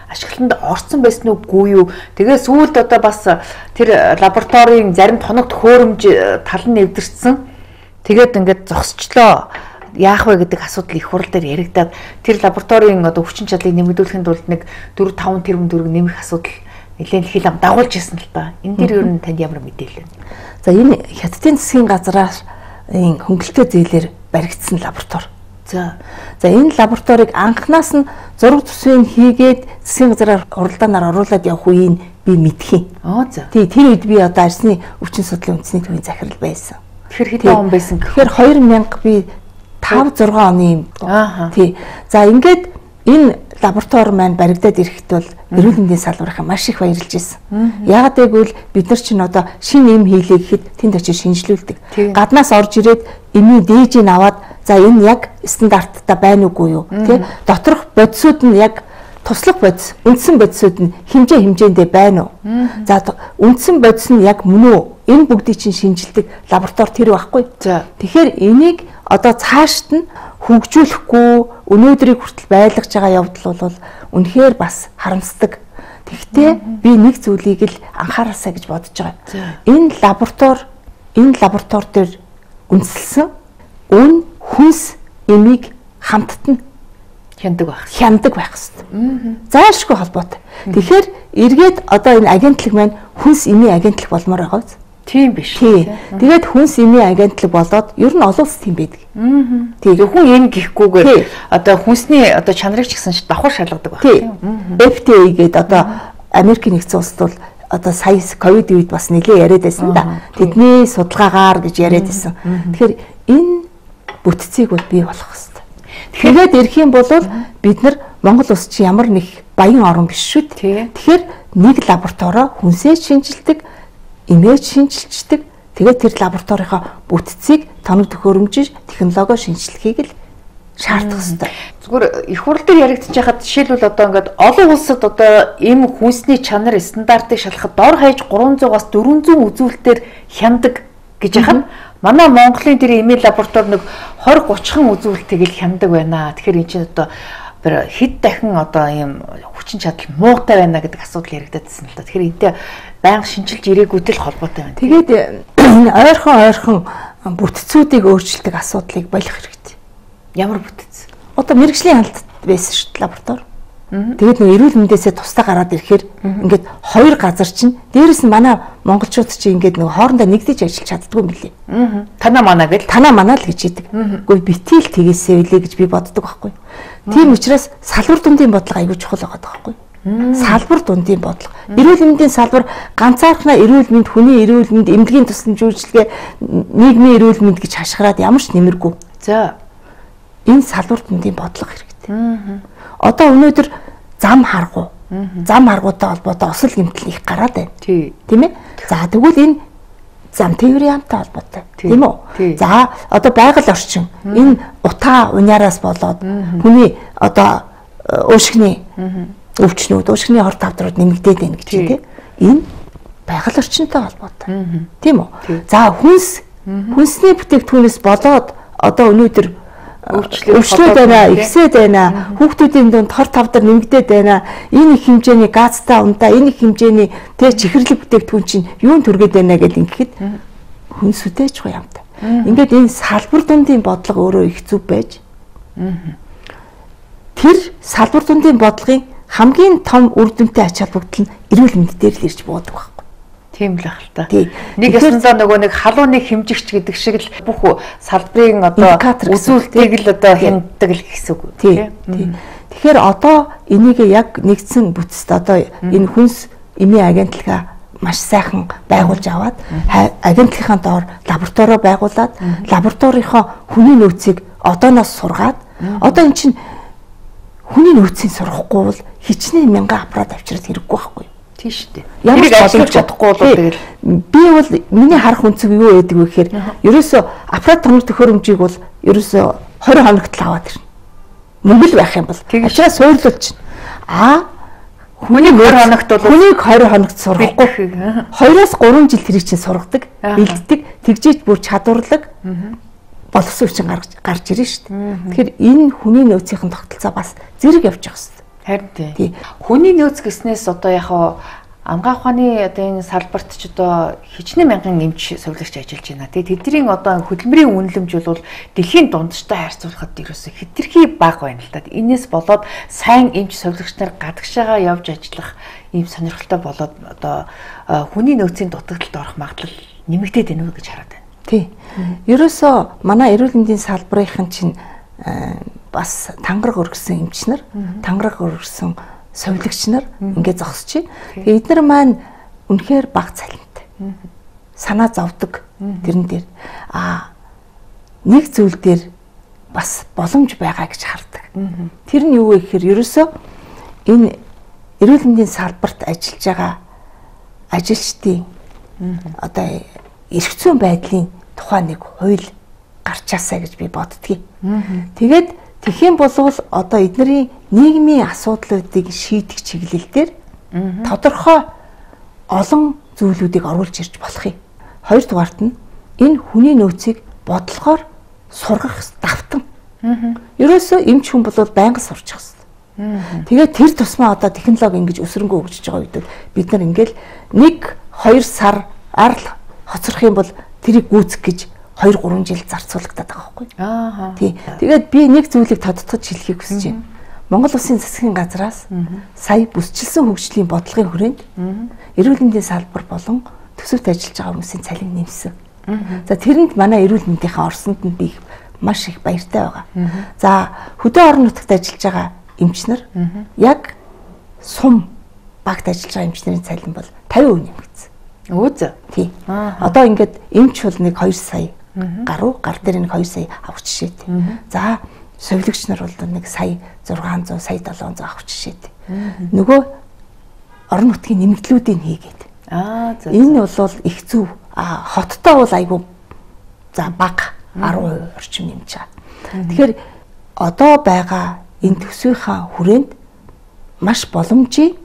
ашиглалтанд орсон байсан үгүй юу? Тэгээ сүүлд одоо бас тэр лабораторийн зарим тоног төхөөрөмж тал нь нэвдэрсэн. Тэгээд ингээд зогсчлоо. Яах вэ гэдэг асуудал их хурал дээр яригадаад тэр лабораторийн одоо хүчин чадлыг нэмэгдүүлэхэд тулд нэг дөрвөн таван тэрбум төгрөг нэмэх асуудал нэлээд хил ам дагуулж ирсэн л та. Энэ дээр ер нь танд ямар мэдээлэл вэ? За энэ Хятадын засгийн газраас энэ хөнгөлөлтөө зээлээр баригдсан лаборатори. За. За энэ лабораторийг анханаас нь зураг төсвийг хийгээд засгийн газраар уралдаанаар оруулаад явах үеийг би мэдхий. Аа за. Тий, тэр үед би одоо арсны өвчин судлалын үндэсний төвийн захирал байсан. Тэгэхээр хэдэн он байсан гэх? Тэгэхээр хоёр мянга би таван зургаан оны юм. Аа. Тий. За ингээд энэ лаборатори маань баригдаад ирэхэд бол эрүүл мэндийн салбарынхаа маш их баярлж байсан. Яагаад гэвэл бид нар чинь одоо шинэ эм хийлээ гэхэд тэнд очиж шинжилүүлдэг. Гаднаас орж ирээд эмийн дээжийг аваад за энэ яг стандарттай байна уугүй юу? Тэ доторх бодисууд нь яг туслах бодис, үндсэн бодисууд нь хэмжээ хэмжээндээ байна уу? За үндсэн бодис нь яг мөн үү? Энэ бүгдийг чинь шинжилдэг лаборатори тэр байхгүй. За тэгэхээр энийг одоо цаашд нь хөгжүүлэхгүй өнөөдрийг хүртэл байлгаж байгаа явдал бол үнэхээр бас харамсдаг. Тэгвэл би нэг зүйлийг л анхаараасаа гэж бодож байгаа. Энэ лаборатори энэ лаборатори дээр үндэслэн өн хүнс эмийг хамттан хяндаг байх. Хяндаг байх хэвээр. Зайлшгүй холбоотой. Тэгэхээр эргээд одоо энэ агентлаг маань хүнс эмийн агентлаг болмоор байгаа биз? Тийм биш. Тэгээд хүнс эмийн агентлаг болоод ер нь олон улс тийм байдаг. Тэгээ хүн эм гихгүйгээр одоо хүнсний одоо чанарыг ч гэсэн давхар шалгадаг байна. эф ти эй гээд одоо Америкийн нэгдсэн улсад бол одоо сая ковид үед бас нэлээ яриад байсан да. Тэдний судалгаагаар гэж яриад байсан. Тэгэхээр энэ бүтцийг бол бий болох хэрэгтэй. Тэгээд ирэх юм бол бид нар Монгол улс чи ямар нэг баян орн биш шүү дээ. Тэгэхээр нэг лабораторио хүнсээ шинжилдэг, имиж шинжилдэг. Тэгээд тэр лабораторийнхаа бүтцийг тоног төхөөрөмж, технологио шинжилгэхийг л шаардах хэрэгтэй. Зүгээр их хурл дээр яригдчих хаад жишээлбэл одоо ингээд олон улсад одоо эм хүнсний чанар стандартыг шалгахад дор хаяж гурван зугаас дөрвөн зуун үзүүлэлтээр хяндаг гэж яхад манай Монголын тэр эмийн лаборатори нэг двадцать тридцать үзүүлэлтийг л хяндаг байна. Тэгэхээр энэ чинь одоо хэд дахин одоо ийм хүчин чадал муутай байна гэдэг асуудал яригдчихсан л да. Тэгэхээр энэтэй байнга шинжилж ирээгүй тэл холбоотой байна. Тэгээд энэ ойрхон ойрхон бүтцүүдийг өөрчилдөг асуудлыг болох хэрэгтэй. Ямар бүтц? Одоо мэрэгжлийн хяналтад байсан шүү дээ лаборатори. Тэгээд нэг эрүүл мэндээсээ тусдаа гараад ирэхээр ингээд хоёр газар чинь дээрэс нь манай монголчууд чинь ингээд нэг хоорондоо нэгдэж ажиллаж чаддгүй юм билий. Танаа манаа гэл танаа манаа л гэж идэг. Гэхдээ битгийл тэгээсээ үлээ гэж би боддог байхгүй. Тийм учраас салбар дундын бодлого аягүй чухал байгаа байхгүй. Салбар дундын бодлого. Эрүүл мэндийн салбар ганцаархнаа эрүүл мэнд, хүний эрүүл мэнд, эмнэлгийн тусламж үйлчилгээ, нийгмийн эрүүл мэнд гэж хашгираад ямар ч нэмэргүй. За энэ салбар дундын бодлого хэрэгтэй. Одоо өнөөдөр зам харгуу. Зам харгуутай холбоотой осол гэмтэл их гараад байна. Тийм ээ? За тэгвэл энэ зам тээврийн хамттай холбоотой. Тийм үү? За одоо байгаль орчин энэ утаа униараас болоод хүний одоо уушгины өвчнүүд, уушгины хор тавдрууд нэмэгдээд байна гэж тийм. Энэ байгаль орчинтой холбоотой. Тийм үү? За хүнс хүнсний бүтээгдэхүүнээс болоод одоо өнөөдөр өвчлөөд байна, ихсээд байна, хүүхдүүдийн дунд хор тавдар нэмэгдээд байна. Энэ их хэмжээний газтай ундаа, энэ их хэмжээний тэ чихэрлэг бүтээгдэхүүн чинь юун төргээд байна гэж ингэхэд хүнс үдээж гоё юмтай. Ингээд энэ салбар дундын бодлого өөрөө их зүв байж. Тэр салбар дундын бодлогын хамгийн том үр дүнтэй ач холбогдол нь эрүүл мэнд дээр л ирж буудаг байна. Тийм л ах л та. Нэг ясандаа нөгөө нэг халууны хэмжигч гэдэг шиг л бүх салбарын одоо үзүүлэлтийг л одоо хяндаг л гэсэн үг тийм. Тэгэхээр одоо энийг яг нэгдсэн бүтцэд одоо энэ хүнс эмийн агентлагаа маш сайхан байгуулж аваад агентлагийнхаа доор лабораторио байгуулад лабораторийнхоо хүний нөөцийг одооноос сургаад одоо эн чинь хүний нөөцийг сурахгүй бол хичнээн мянган аппарат авчирд хэрэггүй байхгүй. Тийм шүү дээ. Ямар ч боломж чадахгүй бол тэгэл би бол миний харах үнцэг юу байдаг вэ гэхээр ерөөсөө аппарат тоног төхөөрөмжийг бол ерөөсөө двадцать хоногт л аваад ирнэ. Мөнгө л байх юм бол ачаа суурлуулж чинь. Аа хүний двадцать хоногт бол хүнийг двадцать хоногт сургахгүй. двоёроос гурван жил тэрийг чинь сургадаг, бэлддэг, тэгжээж бүр чадварлаг боловсон хүчин гарч гарч ирнэ шүү дээ. Тэгэхээр энэ хүний нөөцийн тогтолцоо бас зэрэг явж явах хэрэгтэй. Харин тий. Хүний нөөц гэснээс одоо яг амгаа ухааны одоо энэ салбарт ч одоо хичнээн мянган эмч сувилагч ажиллаж байна. Тэгээ тэдний одоо хөдөлмөрийн үнэлэмж бол дэлхийн дундчтай харьцуулахад ерөөсө хэтэрхий бага байна л та. Энээс болоод сайн эмч сувилагч нар гадагшаага явж ажиллах ийм сонирхолтой болоод одоо хүний нөөцийн дутагдалд орох магадлал нэмэгдээд байна уу гэж хараад байна. Тий. Ерөөсө манай эрүүл мэндийн салбарын чинь бас тангараг өргөсөн эмч нар, тангараг өргөсөн совилагч нар ингээд зогсож байна. Тэгээ эдгээр маань үнэхээр бага цалинтай. Санаа зовдөг тэрэн дээр. Аа нэг зүйл дээр бас боломж байгаа гэж хардаг. Тэр нь юу вэ гэхээр ерөөсөө энэ эрүүл мэндийн салбарт ажиллаж байгаа ажилчдын одоо эрх зүйн байдлын тухай нэг хууль гарчаасаа гэж би боддгийг. Тэгээд тэгхийн болвол одоо эдний нийгмийн асуудлуудыг шийдэх чиглэл дээр тодорхой олон зүйлүүдийг оруулж ирж болох юм. Хоёрдугаарт нь энэ хүний нөөцийг бодлохоор сургах давтан. Ерөөсөө эмч хүн бол байнга сурчих хэвээр. Тэгээд тэр тусмаа одоо технологи ингэж өсрөнгөө хөгжиж байгаа үед бид нар ингээл нэг хоёр сар арал хоцрох юм бол тэрийг гүйцэх гэж хоёр гурван жил зарцуулагдаад байгаа байхгүй. Аа. Тий. Тэгээд би нэг зүйлийг тодтогч хэлхийг хүсэж байна. Монгол Улсын засгийн газраас сая бүсчилсэн хөгжлийн бодлогын хүрээнд эрүүл мэндийн салбар болон төсөвт ажиллаж байгаа хүмүүсийн цалин нэмсэн. За тэрэнд манай эрүүл мэндийнхээ орсонд нь би маш их баяртай байгаа. За хөдөө орон нутагт ажиллаж байгаа эмч нар яг сум багт ажиллаж байгаа эмч нарын цалин бол тавин хувь нэмэгдсэн. Өөзөө. Тий. Одоо ингээд эмч бол нэг хоёр сая гаруй, гар дээр нэг хоёр сая авах жишээтэй. За совилагч нар бол нэг сая зургаан зуун, сая долоон зуун авах жишээтэй. Нөгөө орон нутгийн нэмэгдлүүдийг хийгээд. Аа за. Энэ бол их зөв. А хоттой бол айгүй за бага арван хувь орчим нэмж байгаа. Тэгэхээр одоо байгаа энэ төсвийнхаа хүрээнд маш боломжийн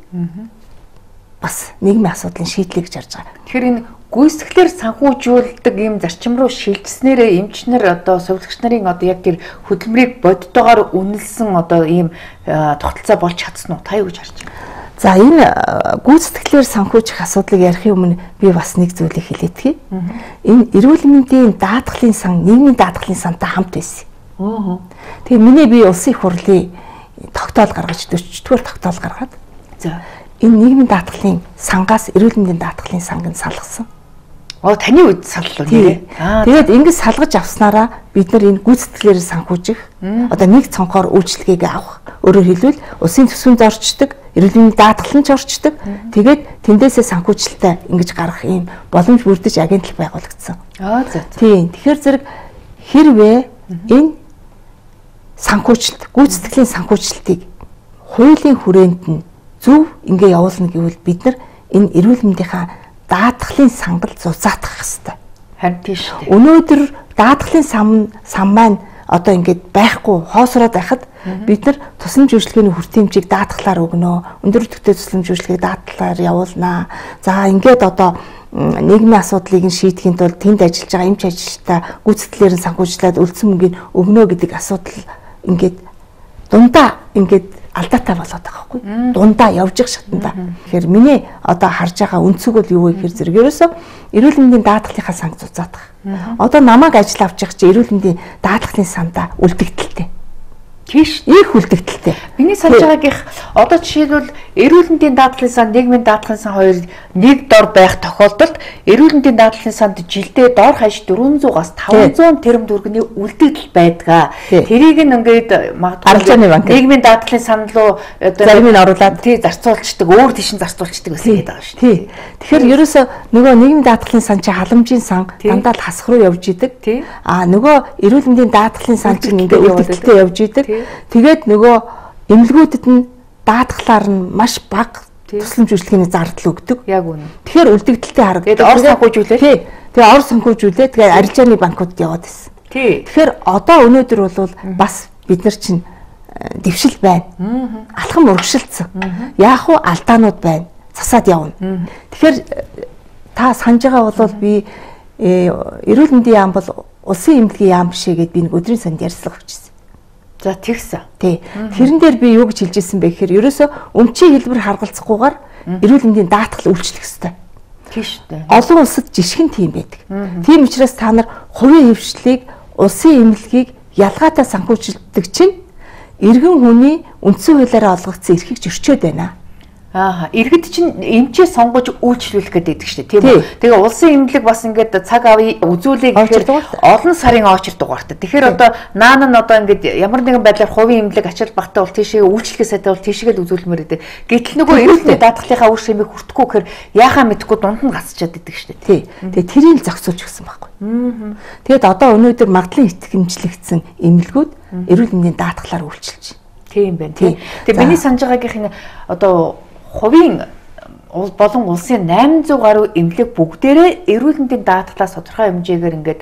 бас нийгмийн асуудлын шийдлийг гэж харж байгаа. Тэгэхээр энэ гүйцэтгэлээр санхүүжүүлдэг ийм зарчим руу шилжснээрээ эмч нар одоо сувилагч нарын одоо яг тэр хөдөлмөрийг бодтойгоор үнэлсэн одоо ийм тогтолцоо болж чадсан уу? Та юу гэж харж байна? За энэ гүйцэтгэлээр санхүүжих асуудлыг ярихын өмнө би бас нэг зүйлийг хэлээдгий. Энэ эрүүл мэндийн даатгалын сан, нийгмийн даатгалын сантай хамт байсан. Аа. Тэгээ миний би улсын их хурлын тогтоол гаргаж дөрөвдүгээр тогтоол гаргаад. За энэ нийгмийн даатгалын сангаас эрүүл мэндийн даатгалын санг нь салгасан. Оо таны үед саллуу нэрээ. Тэгээд ингэж салгаж авснараа бид нар энэ гүйцэтгэлээр санхүүжих одоо нэг цонхоор үйлчлэгийг авах. Өөрөөр хэлбэл улсын төсвөнд орчдөг, эрүүл мэндийн даатгал нь ч орчдөг. Тэгээд тэндээсээ санхүүжилтээ ингэж гарах ийм боломж бүрдэж агентлаг байгуулагдсан. Аа за. Тийм. Тэгэхээр зэрэг хэрвээ энэ санхүүжилт, гүйцэтгэлийн санхүүжилтийг хуулийн хүрээнд нь зөв ингээ явуулна гэвэл бид нар энэ эрүүл мэндийнхаа даатгалын сангал зузаатгах хэрэгтэй. Харин тийш үү. Өнөөдөр даатгалын сан сан маань одоо ингээд байхгүй хоосроод байхад бид нар тусламж үйлчлэгээний хүртээмжийг даатгалаар өгнө. Өндөр түвшинтэй тусламж үйлчлэгийг даатгалаар явуулнаа. За ингээд одоо нийгмийн асуудлыг нь шийдэхэд бол тэнд ажиллаж байгаа эмч ажилчтай гүйцэтгэлээр нь санхүүжлаад үлдсэн мөнгөний өгнө гэдэг асуудал ингээд дундаа ингээд алдаатай болоод байгаа хгүй. Дундаа явж их шатанда. Тэгэхээр миний одоо харж байгаа өнцөг бол юу вэ гэхээр зэрэг ерөөсөө эрүүл мэндийн даатгалынхаа санг зузаатгах. Одоо намайг ажил авч явах чи эрүүл мэндийн даатгалын сандаа үлдэгдэлтэй. Тийш их үлдэгдэлтэй. Миний санаж байгаагийнх одоо жишээлбэл эрүүл мэндийн даатгалын сан, нийгмийн даатгалын сан хоёр нэг дор байх тохиолдолд эрүүл мэндийн даатгалын санд жилдээ дор хаяж дөрвөн зуугаас таван зуун тэрбум төгрөгийн үлдэгдэл байдгаа. Тэрийг нь ингээд магадгүй нийгмийн даатгалын сан руу зарим нь оруулаад тий зарцуулчдаг, өөр тийш нь зарцуулчдаг гэсэн юм байгаа шүү. Тий. Тэгэхээр ерөөсөө нөгөө нийгмийн даатгалын сан чи халамжийн сан дандаа л хасах руу явж идэг. Аа нөгөө эрүүл мэндийн даатгалын сан чинь ингээд үлдэгдэлтэй явж идэг. Тэгээд нөгөө эмнэлгүүдэд нь даатгалаар нь маш бага тусламж үйлчлэгээний зардал өгдөг. Яг үнэ. Тэгэхээр үлдэгдэлтэй харагддаг. Тэгээд ор санхүүжүүлээ. Тий. Тэгээд ор санхүүжүүлээ. Тэгээд арилжааны банкудад яваад байсан. Тий. Тэгэхээр одоо өнөөдөр бол бас бид нар чинь дэвшил байна. Алхам урагшилсан. Яах вэ? Алдаанууд байна. Засаад явна. Тэгэхээр та санаж байгаа бол би эрүүл мэндийн яам бол улсын эмнэлгийн яам бишээ гэдээ би нэг өдрийн санд ярьцлага өгчээсэн. За тэгсэн. Тий. Тэрэн дээр би юу гэж хэлж ирсэн бэ гэхээр ерөөсөө өмчийн хэлбэр харгалзахгүйгээр эрүүл мэндийн даатгал үйлчлэх ёстой. Тийм шүү дээ. Олон улсад жишгэн тийм байдаг. Тийм учраас та нар хувийн хвшлийг, улсын эмнэлгийг ялгаатай санхүүжилдэг чинь иргэн хүний үндсэн хуулиараа олгогдсон эрхийг зөрчөөд байна. Аа, иргэд чинь эмчээ сонгож үйлчлүүлэх гэдэг шүү дээ, тийм үү? Тэгээ улсын эмнэлэг бас ингээд цаг авъя үзүүлээ гэхээр олон сарын очир дугаартай. Тэгэхээр одоо наан нь одоо ингээд ямар нэгэн байдлаар хувийн эмнэлэг ачаал багтаа бол тийшээ үйлчлэхээ сайтай бол тийшээ л үзүүлмээр байдаг. Гэтэл нөгөө эрүүл мэндийн даатгалынхаа үр шимийг хүртэхгүй гэхээр яахаа мэдэхгүй дунд нь гасчаад идэг шүү дээ. Тий. Тэгээ тэрийг зогсоож өгсөн байхгүй. Тэгээд одоо өнөөдөр магадлан итгэмжлэгдсэн эмнэлгүүд эрүүл мэндийн даатгалаар үйлчилж байна. Тийм байна. Тэгээ миний санаж байгаагийнх нь одоо хувийн болон улсын найман зуун гаруй эмнэлэг бүгдээрээ эрүүл мэндийн даатгалаас тодорхой хэмжээгээр ингээд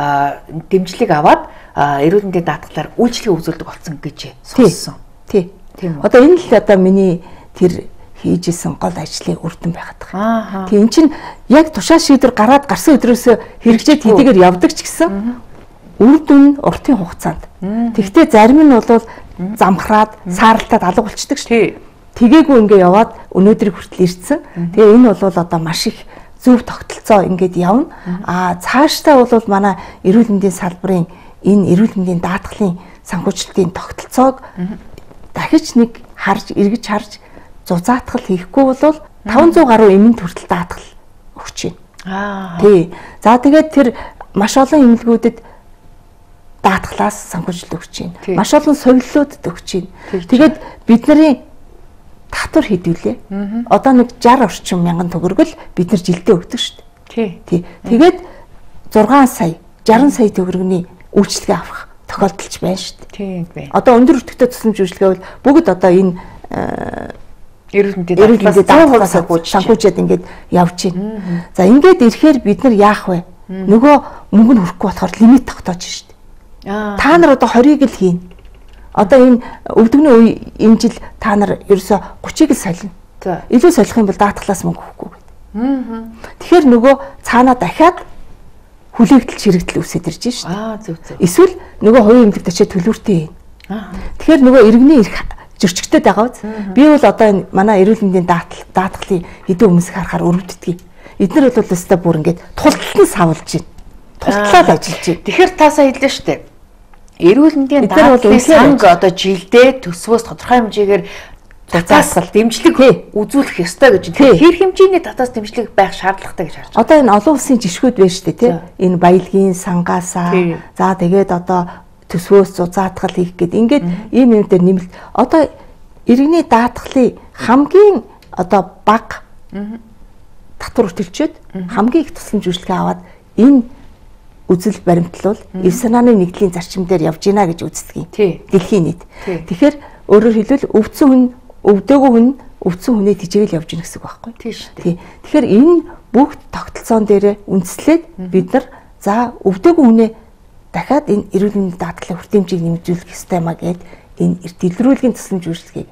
дэмжлэг аваад эрүүл мэндийн даатгалаар үйлчлэгээ үзүүлдэг болсон гэж сонссон. Тий. Тийм. Одоо энэ л одоо миний тэр хийжсэн гол ажлын үр дүн байгаад байгаа. Тий, эн чинь яг тушаа шийдвэр гараад гарсан өдрөөс хэрэгжээд хэдийгээр явдаг ч гэсэн үр дүн уртын хугацаанд. Тэгвэл зарим нь бол замхраад, сааралтаад алга болчдөг шүү. Тэгээгүй ингээ яваад өнөөдрийг хүртэл ирсэн. Тэгээ энэ бол одоо маш их зөв тогтолцоо ингээд явна. Аа цаашдаа бол манай эрүүл мэндийн салбарын энэ эрүүл мэндийн даатгалын санхүүжилтийн тогтолцоог дахиж нэг харж эргэж харж зузаатгал хийхгүй бол таван зуун гаруй эмэнд хүртэл даатгал өгч байна. Аа. Тий. За тэгээд тэр маш олон эмнэлгүүдэд даатгалаас санхүүжилт өгч байна. Маш олон совиллуудад өгч байна. Тэгээд бидний татвар хэдүүлээ. Одоо нэг жаахан орчим мянган төгрөгөл бид нар жилдээ өгдөг шүү дээ. Тий. Тэгээд зургаан сая, жарган сая төгрөгийн үйлчлэгээ авах тохиолдолч байна шүү дээ. Тийм байна. Одоо өндөр өртөгтэй тусламж үйлчлэгээ бол бүгд одоо энэ эрүүл мэндийн даатгалаас санхүүжээд ингээд явж байна. За ингээд ирэхээр бид нар яах вэ? Нөгөө мөнгө нь хүрэхгүй болохоор лимит тогтоож шүү дээ. Та нар одоо хорийг л хийн. Одоо энэ өвдөгний үе энэ жил та нар ерөөсө гучиг л солино. Илүү солих юм бол даатгалаас мөнгө өгөхгүй гэдэг. Тэгэхээр нөгөө цаанаа дахиад хүлээгдэл чирэгдэл үсэд ирж шээ. Аа зөв зөв. Эсвэл нөгөө хувийн эмнэлэгт очиж төлөвөртэй. Аа. Тэгэхээр нөгөө иргэний эрх зөрчигдөд байгаа биз. Би бол одоо энэ манай эрүүл мэндийн даатгал даатгалын хэдэн өмнөс харахаар өрөвддөг. Эднэр бол өстой бүр ингээд тулталтан савлж байна. Тултлаад ажиллаж байна. Тэгэхээр та сая хэллээ шүү дээ. Эрүүл мэндийн даатгалын санг одоо жилдээ төсвөөс тодорхой хэмжээгээр татаас дэмжлэг үзүүлэх ёстой гэж. Тэгэхээр хэмжээний татаас дэмжлэг байх шаардлагатай гэж харж байна. Одоо энэ олон улсын жишгүүд байна шүү дээ, тий. Энэ баялагын сангаасаа за тэгээд одоо төсвөөс зузаатгал хийх гээд ингээд ийм юм дээр нэмэлт одоо иргэний даатгалын хамгийн одоо бага татвар өтөлчөөд хамгийн их тусламж үйлчлэгээ аваад энэ үзэл баримтлал эв санааны нэгдлийн зарчим дээр явж гинэ гэж үздэг юм. Дэлхийн нийт. Тэгэхээр өөрөөр хэлбэл өвдсөн хүн, өвдөөгүй хүн, өвдсөн хүнээ тижээл явж гинэ гэсэн үг байхгүй. Тийм шүү дээ. Тэгэхээр энэ бүх тогтолцоон дээр үндэслээд бид нар за өвдөөгүй хүнээ дахиад энэ эрүүл мэндийн даатгалын хүртээмжийг нэмжүүлэх ёстой маа гэд энэ дэлгэрүүлгийн тусламж үйлчлэгийг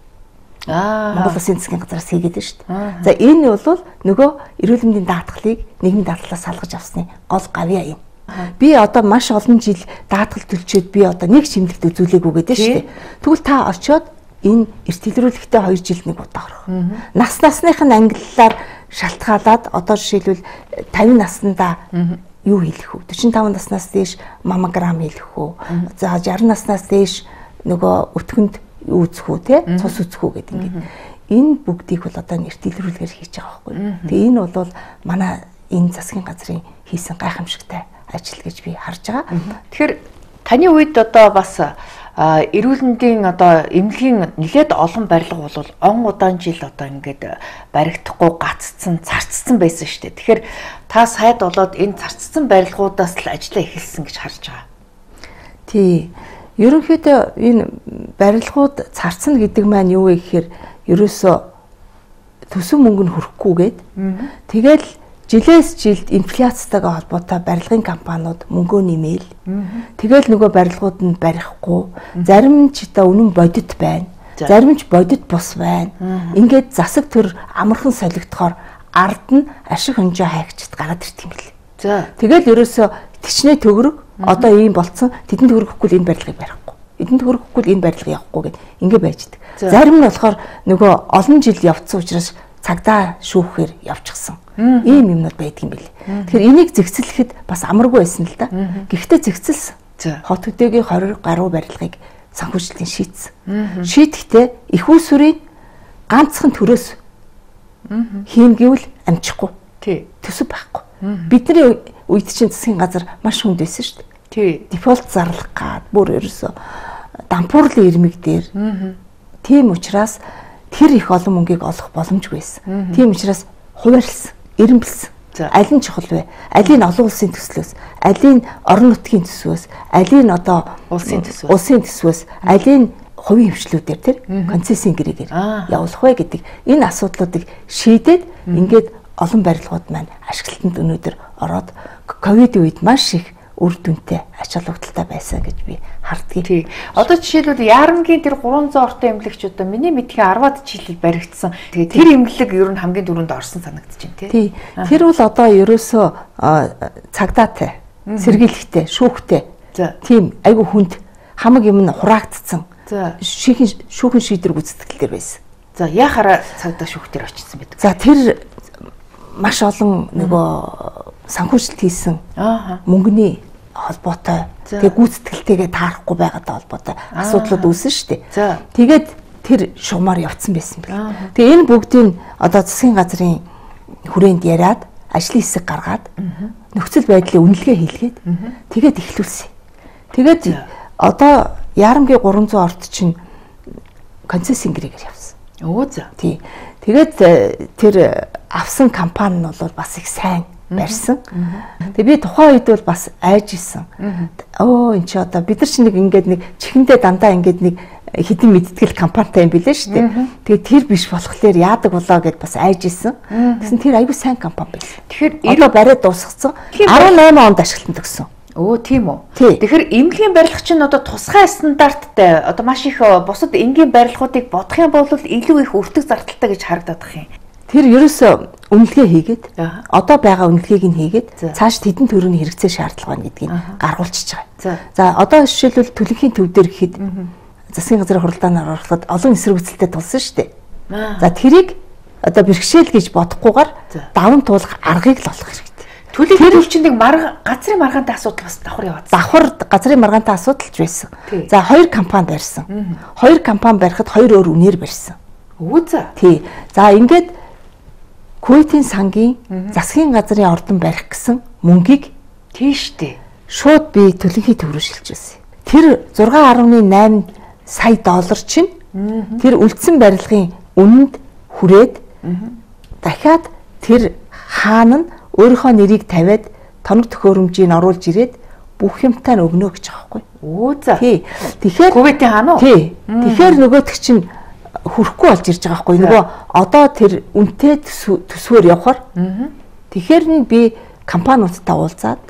аа Монгол Улсын засгийн газраас хийгээд байна шүү дээ. За энэ бол нөгөө эрүүл мэндийн даатгалыг нийгмийн даатгалаас салгаж авсны гол гавьяа юм. Би одоо маш олон жил даатгал төлчөөд би одоо нэг чимлэгт үзүүлээгүй гэдэг шүү дээ. Тэгвэл та очиод энэ эрт дэлгэрүүлэгтээ хоёр жил нэг удаа орох. Нас насных нь ангиллаар шалтгаалаад одоо жишээлбэл тавин наснда юу хийх вэ? дөрвөн таван наснаас дээш маммограм хийх үү? За шарсан наснаас дээш нөгөө өтгөнд юу үзэх үү те? Цус үзэх үү гэдэг ингээд. Энэ бүгдийг бол одоо эрт дэлгэрүүлгээр хийж байгаа байхгүй. Тэгээ энэ бол манай энэ засгийн газрын хийсэн гайхамшигтай ажил гэж би харж байгаа. Тэгэхээр таны үед одоо бас эрүүл мэндийн одоо эмнэлгийн нэлээд олон барилга бол он удаан жил одоо ингээд баригдахгүй гаццсан, царцсан байсан шүү дээ. Тэгэхээр та сайд болоод энэ царцсан барилгуудаас л ажиллаа эхэлсэн гэж харж байгаа. Тий. Ерөнхийдөө энэ барилгууд царцна гэдэг маань юу вэ гэхээр ерөөсөө төсөв мөнгө нь хүрэхгүйгээд тэгэл жилээс жилд инфляцтайгаа холбоотой барилгын компаниуд мөнгөө нэмээл. Тэгэл нөгөө барилгууд нь барихгүй. Зарим нь ч та үнэн бодит байна. Зарим нь ч бодит бус байна. Ингээд засаг төр амархан солигдохоор ард нь ашиг хонжоо хайгчд гараад ирт юм бэл. За тэгэл ерөөсөө тичнээ төгрөг одоо ийм болцсон тэдэн төгрөгөхгүй энэ барилгыг барихгүй. эдэнд хөрөхгүй л энэ барилга явахгүй гэд ингэ байж идэг. Зарим нь болохоор нөгөө олон жил явцсан учраас цагдаа шүүхээр явчихсан. Ийм юмнууд байдаг юм билээ. Тэгэхээр энийг зэгцлэхэд бас амаргүй байсан л да. Гэхдээ зэгцэлсэн. Хот хөдөөгийн хориг гаруй барилгыг санхүүжилтийн шийдсэн. Шийдэхдээ их усүрийн ганцхан төрөөс хийн гэвэл амжихгүй. Төсөв байхгүй. Бидний үед чинь засгийн газар маш хүнд байсан шүү дээ. Тий. Дефолт зарлах гад бүр ерөөсө дампуурлын ирмэг дээр. Тийм учраас тэр их олон мөнгийг олох боломжгүй байсан. Тийм учраас хуваарлсан, эренбэлсэн. Аль нь чухал вэ? Алийн олон улсын төслөөс, алийн орон нутгийн төсвөөс, алийн одоо улсын төсвөөс, улсын төсвөөс, алийн хувийн хвшлүүдээр тэр концессийн гэрээгээр явуулах вэ гэдэг энэ асуудлуудыг шийдээд ингээд олон барилгууд маань ашиглалтанд өнөөдөр ороод ковидын үед маш их үр дүнтэй ач холбогдолтой байсан гэж би хардгийг. Одоо жишээлбэл Яарамгийн тэр гурван зуун ортой эмнэлэгч одоо миний мэдхийн арваад жилээр баригдсан. Тэгээд тэр эмнэлэг ер нь хамгийн дөрөнд орсон санагдаж байна тий. Тэр бол одоо ерөөсөө цагдаатай, сэргийлэхтэй, шүүхтэй. Тийм айгүй хүнд хамаг юм нь хураагдсан. Шүүхэн шүүхэн шийдвэр гүйцэтгэлээр байсан. За яхаараа цагдаа шүүхтэр очсон байдаг. За тэр маш олон нөгөө санхүүжилт хийсэн мөнгөний холбоотой тэгээ гүйцэтгэлтэйгээ таарахгүй байгаадаа холбоотой асуудлууд үүсэн шүү дээ. Тэгээд тэр шугамар явцсан байсан бэл. Тэгээ энэ бүгдийг одоо засгийн газрын хүрээнд яриад ажлын хэсэг гаргаад нөхцөл байдлын үнэлгээ хийлгээд тэгээд эхлүүлсэн. Тэгээд одоо Яарамгийн гурван зуун орт чинь концессийн гэрээгээр явсан. Өө за. Тий. Тэгээд тэр авсан компани нь бол бас их сайн барьсан. Тэгээ би тухайн үед бол бас айж исэн. Оо эн чи одоо бид нар чи нэг ингээд нэг чихэндээ дандаа ингээд нэг хідэн мэдтгэл компанитай юм билээ шүү дээ. Тэгээ тэр биш болохоор яадаг болоо гэд бас айж исэн. Тэгсэн тэр айгүй сайн компани байл. Тэгэхээр одоо бариад дуусгацсан. арван найман онд ашиглалтанд өгсөн. Өө тийм үү. Тэгэхээр эмнэлгийн барилга чинь одоо тусгай стандарттай одоо маш их бусад энгийн барилгуудыг бодох юм бол илүү их өртөг зардалтай гэж харагдаад байгаа юм. Тэр ерөөсөө үнэлгээ хийгээд одоо байгаа үнэлгээг нь хийгээд цааш тэдэн төрөний хэрэгцээ шаардлага байна гэдгийг гаргуулчихж байгаа. За одоо жишээлбэл төлөнхийн төв дээр гэхэд засгийн газрын хуралдаанаар орохлоод олон эсрэг үзэлтэд тулсан шүү дээ. За тэрийг одоо бэрхшээл гэж бодохгүйгээр даван туулах аргыг л олох хэрэгтэй. Төлөхийн төв чинь нэг марга газрын маргаантай асуудал бас давхар яваад. Давхар газрын маргаантай асуудал ч байсан. За хоёр компани барьсан. Хоёр компани барихад хоёр өөр үнээр барьсан. Өө за. Тий. За ингээд Куйтийн сангийн засгийн газрын ордон барих гэсэн мөнгийг тийштэй шууд би төлөнхийн төв рүү шилжүүлсэн. Тэр зураг гаруй найман сая доллар чинь тэр үлдсэн барилгын үнэнд хүрээд дахиад тэр хаан нь өөрийнхөө нэрийг тавиад тоног төхөөрөмжийг оруулж ирээд бүх юмтай нь өгнө гэж байгаа байхгүй. Өө за. Тий. Тэгэхээр Кувейтийн хаан уу? Тий. Тэгэхээр нөгөөтг чинь хүрхгүй болж ирж байгаа байхгүй. Нөгөө одоо тэр үнэтэй төсвөр явахаар тэгэхээр нь би компаниудтай уулзаад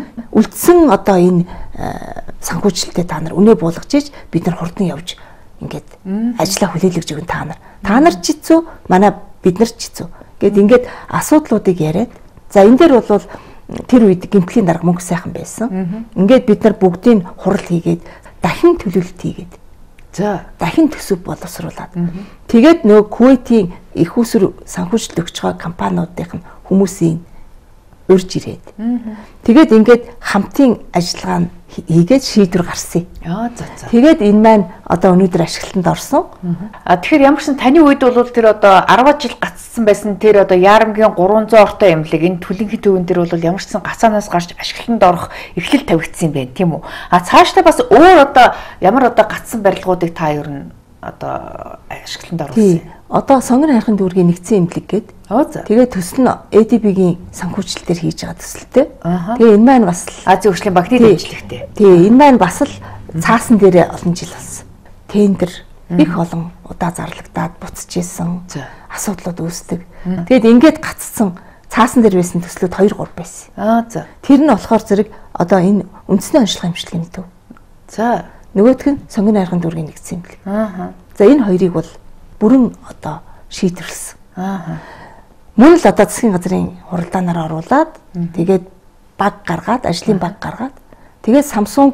үлдсэн одоо энэ санхүүжилтээ та нар үнэ буулгаж иж бид нар хурдан явж ингээд ажиллаа хүлээлгэж өгөн та нар. Та нар ч хэцүү, манай бид нар ч хэцүү. Гэт ингээд асуудлуудыг яриад за энэ дээр бол тэр үед гэмтлийн дарга мөнгө сайхан байсан. Ингээд бид нар бүгдийг хурал хийгээд дахин төлөвлөлт хийгээд за дахин төсөв боловсруулад. Тэгээд нөгөө Кувейтийн их усүр санхүүжилт өгч байгаа компаниудын хүмүүсийн урьж ирээд. Тэгээд ингээд хамтын ажиллагаа хийгээд шийдвэр гарсан. Яа за за. Тэгээд энэ маань одоо өнөөдөр ашиглалтанд орсон. А тэгэхээр ямар ч сан таны үед бол тэр одоо арваад жил гацсан байсан тэр одоо Яарамгийн гурван зуун ортой эмнэлэг энэ төлөнхийн төвөн дээр бол ямар ч сан гацаанаас гарч ашиглалтанд орох эхлэл тавигдсан юм байна тийм үү? А цаашдаа бас өөр одоо ямар одоо гацсан барилгуудыг та ер нь одоо ашиглалтанд оруулсан. Одоо сонгон хайрхын дүүргийн нэгдсэн эмнэлэг гээд. Тэгээд төсөл нь э дэ би-гийн санхүүжилтээр хийж байгаа төсөлтэй. Тэгээ энэ маань бас Азийн хөгжлийн банкны дэмжлэгтэй. Тэгээ энэ маань бас л цаасан дээрээ олон жил болсон. Тендер их олон удаа зарлагдаад буцаж исэн. Асуудлууд үүсдэг. Тэгээд ингээд гацсан цаасан дээр байсан төслүүд хоёр гур байсан. Аа за. Тэр нь болохоор зэрэг одоо энэ үндэсний онцлог хэмжлэгийн төв. За. Нөгөөх нь сонгон хайрхын дүүргийн нэгдсэн эмнэлэг. Аа. За энэ хоёрыг бол бүрэн одоо шийдвэрлсэн. Аа. Мөн л одоо засгийн газрын хуралдаанаар оруулаад тэгээд баг гаргаад, ажлын баг гаргаад тэгээд Samsung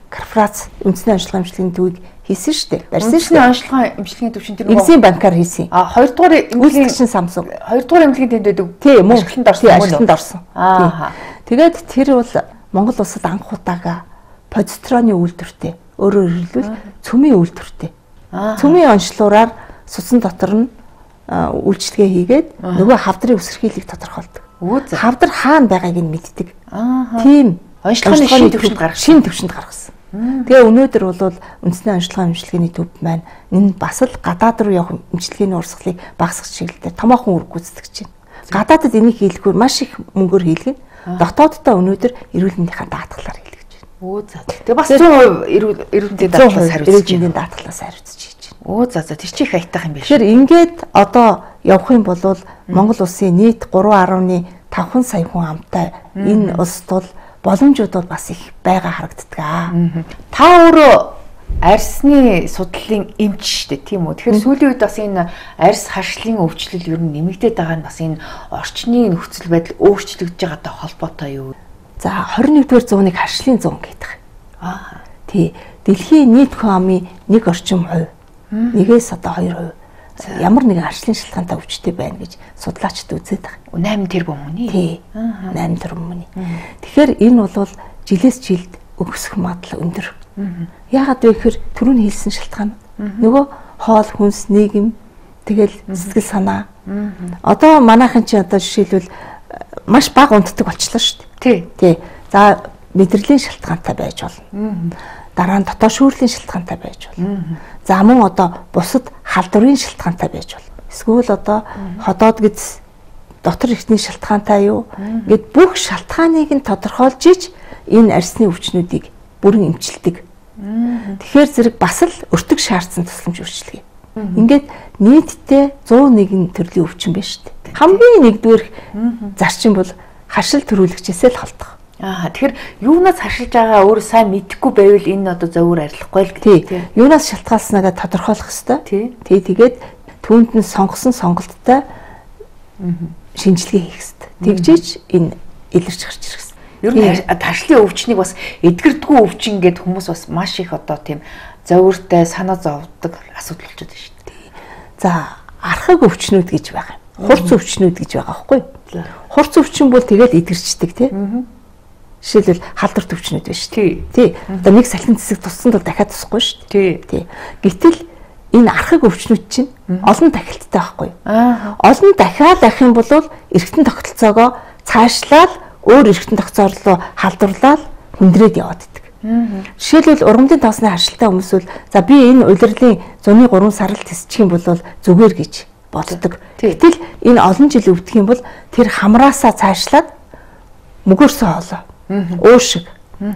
корпорац үндэсний онцлогын эмчилгээний төвийг хийсэн шүү дээ. Барьсан шүү дээ. Онцлогын эмчилгээний төв чинь тэр Exim банкар хийсэн. А хоёрдугаар эмчилгээний Samsung. Хоёрдугаар эмчилгээний тэнд байдаг. Тийм мөн. Ашиглалтанд орсон. Ашиглалтанд орсон. Аа. Тэгээд тэр бол Монгол улсад анх удаага позитроны үйлдвэртэй. Өөрөөр хэлбэл цөмийн үйлдвэртэй. Цөмийн онцлогоор сусан дотор нь үйлчлэгээ хийгээд нөгөө хавдрын үсэрхийлийг тодорхойлдог. Хавдар хаана байгааг нь мэддэг. Тийм онцлогын шин төвшөнд гаргасан. Шин төвшөнд гаргасан. Тэгээ өнөөдөр бол үндэсний онцлогын эмчилгээний төв маань энэ бас л гадаад руу явах эмчилгээний урсгалыг багасгах чиглэлээр томоохон үр гүйцэтгэж байна. Гадаадд энийг хийлгүүр маш их мөнгөөр хийлгэн. Дотооддоо өнөөдөр эрүүл мэндийн даатгалаар хийлгэж байна. Оо за. Тэгээ бас цэвэр эрүүл эрүүл мэндийн даатгалаас хариуцж байна. Даатгалаас хариуцж хийж байна. Оо за за тэр чих хаятах юм биш. Тэгэхээр ингээд одоо явах юм бол Монгол улсын нийт гурван гаруй таван сая хүн амтай энэ улсд бол боломжууд бол бас их байгаа харагддаг аа. Та өөрөө арьсны судлалын эмч шүү дээ, тийм үү? Тэгэхээр сүүлийн үед бас энэ арьс хашлын өвчлөл ер нь нэмэгдээд байгаа нь бас энэ орчны нөхцөл байдал өөрчлөгдөж байгаатай холбоотой юу? За хорин нэгдүгээр зууныг хашлын зуун гэдэг. Аа. Тий. Дэлхийн нийт хүн амын нэг орчим хувь. Нэгээс одоо хоёр хувь. Ямар нэгэн арчлын шалтгаантай өвчтэй байна гэж судлаачид үзээд байгаа. восемь тэрбум мөний. Тий. восемь тэрбум мөний. Тэгэхээр энэ бол жилээс жилд өгсөх магадлал өндөр. Яагаад вэ гэхээр түрүүн хэлсэн шалтгаан. Нөгөө хоол хүнс нийгэм тэгэл сэтгэл санаа. Одоо манайхан чи одоо жишээлбэл маш бага унтдаг болчихлоо шүү дээ. Тий. Тий. За мэдрэлийн шалтгаантай байж болно. Дараа нь дотоод шүүрлийн шалтгаантай байж болно. За мөн одоо бусад халдварын шалтгаантай байж болно. Эсвэл одоо ходоод гэд дотор эртний шалтгаантай юу гэд бүх шалтгааныг нь тодорхойлж иж энэ арьсны өвчнүүдийг бүрэн эмчилдэг. Тэгэхээр зэрэг бас л өртөг шаардсан тусламж үйлчилгээ. Ингээд нийтдээ зуун нэгэн төрлийн өвчин байна шүү дээ. Хамгийн нэгдүгээр зарчим бол хашил төрүүлэгчээсээ л холдох. Аа тэгэхээр юунаас хашилж байгаа өөрөө сайн мэдэхгүй байвал энэ одоо зөвөр арилахгүй л гэдэг. Юунаас шалтгаалснаагаа тодорхойлох хэрэгтэй. Тий тэгээд түүнд нь сонгосон сонголттой шинжилгээ хийх хэрэгтэй. Тэгжээч энэ илэрч гарч ирэх хэрэгтэй. Ер нь ташлын өвчнийг бас эдгэрдэггүй өвчин гэд хүмүүс бас маш их одоо тийм зөвөртэй санаа зовдөг асуудал болчиход байна шүү дээ. За архаг өвчнүүд гэж байгаа юм. Хурц өвчнүүд гэж байгаа байхгүй юу? Хурц өвчин бол тэгээд эдгэрчдэг тий. Жишээлбэл халдвар төвчнүүд байна шүү дээ. Тий. Одоо нэг салхин цэцэг туссанд бол дахиад тусахгүй шүү дээ. Тий. Гэтэл энэ архаг өвчнүүд чинь олон дахилттай байхгүй юу? Олон дахиад авах юм бол эргэтэн тогтолцоогоо цаашлаад өөр эргэтэн тогтолцоо руу халдварлаад хүндрээд яваад идэг. Жишээлбэл ургамлын тоосны харшилтай хүмүүс бол за би энэ улирлын зуны гурван сарал тисчих юм бол зүгээр гэж боддог. Гэтэл энэ олон жил өвдөх юм бол тэр хамраасаа цаашлаад мөгөөрсөн хоолой, уушиг,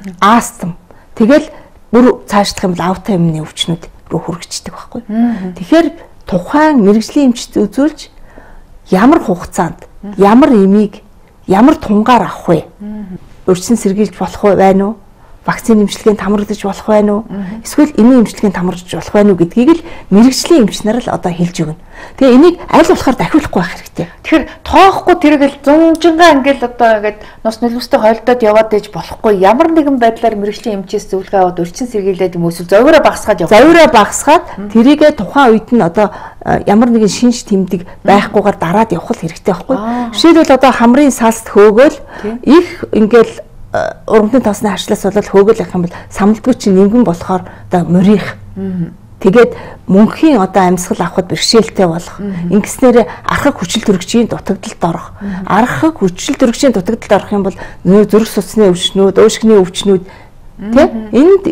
астм тэгэл бүр цаашлах юм бол аутоиммуны өвчнүүд рүү хүргэждэг байхгүй. Тэгэхээр тухайн мэрэгжлийн эмчт үзүүлж ямар хугацаанд ямар эмийг ямар тунгаар авах вэ? Урьдчилан сэргийлж болох байна уу? Вакцины эмчилгээнд хамрагдаж болох байна уу? Эсвэл эмийн эмчилгээнд хамрагдаж болох байна уу гэдгийг л мэрэгжлийн эмч нар л одоо хэлж өгнө. Тэгээ энийг аль болохоор дахиулахгүй байх хэрэгтэй. Тэгэхээр тоохгүй тэрэг л зунжингаа ингээл одоо ингээд нус нөлөөстэй хойлдоод яваад ээж болохгүй. Ямар нэгэн байдлаар мэрэгжлийн эмчээс зөвлөгөө аваад урьдчилан сэргийлээд юм эсвэл зовиороо багасгаад явах. Зовиороо багасгаад тэрийгэ тухайн үед нь одоо ямар нэгэн шинж тэмдэг байхгүйгээр дараад явах хэрэгтэй байхгүй. Жишээлбэл одоо хамрын салст хөөгөөл их ингээл ургамлын тоосны харшлаас болоод хөөгөл явах юм бол самлдгүй чинь нингэн болохоор одоо морих. Тэгээд мөнхийн одоо амьсгал авахд бэрхшээлтэй болох. Ингэснээр архаг хүчил төрөгчийн дутагдалд орох. Архаг хүчил төрөгчийн дутагдалд орох юм бол зүрх судасны өвчнүүд, уушигны өвчнүүд тий энд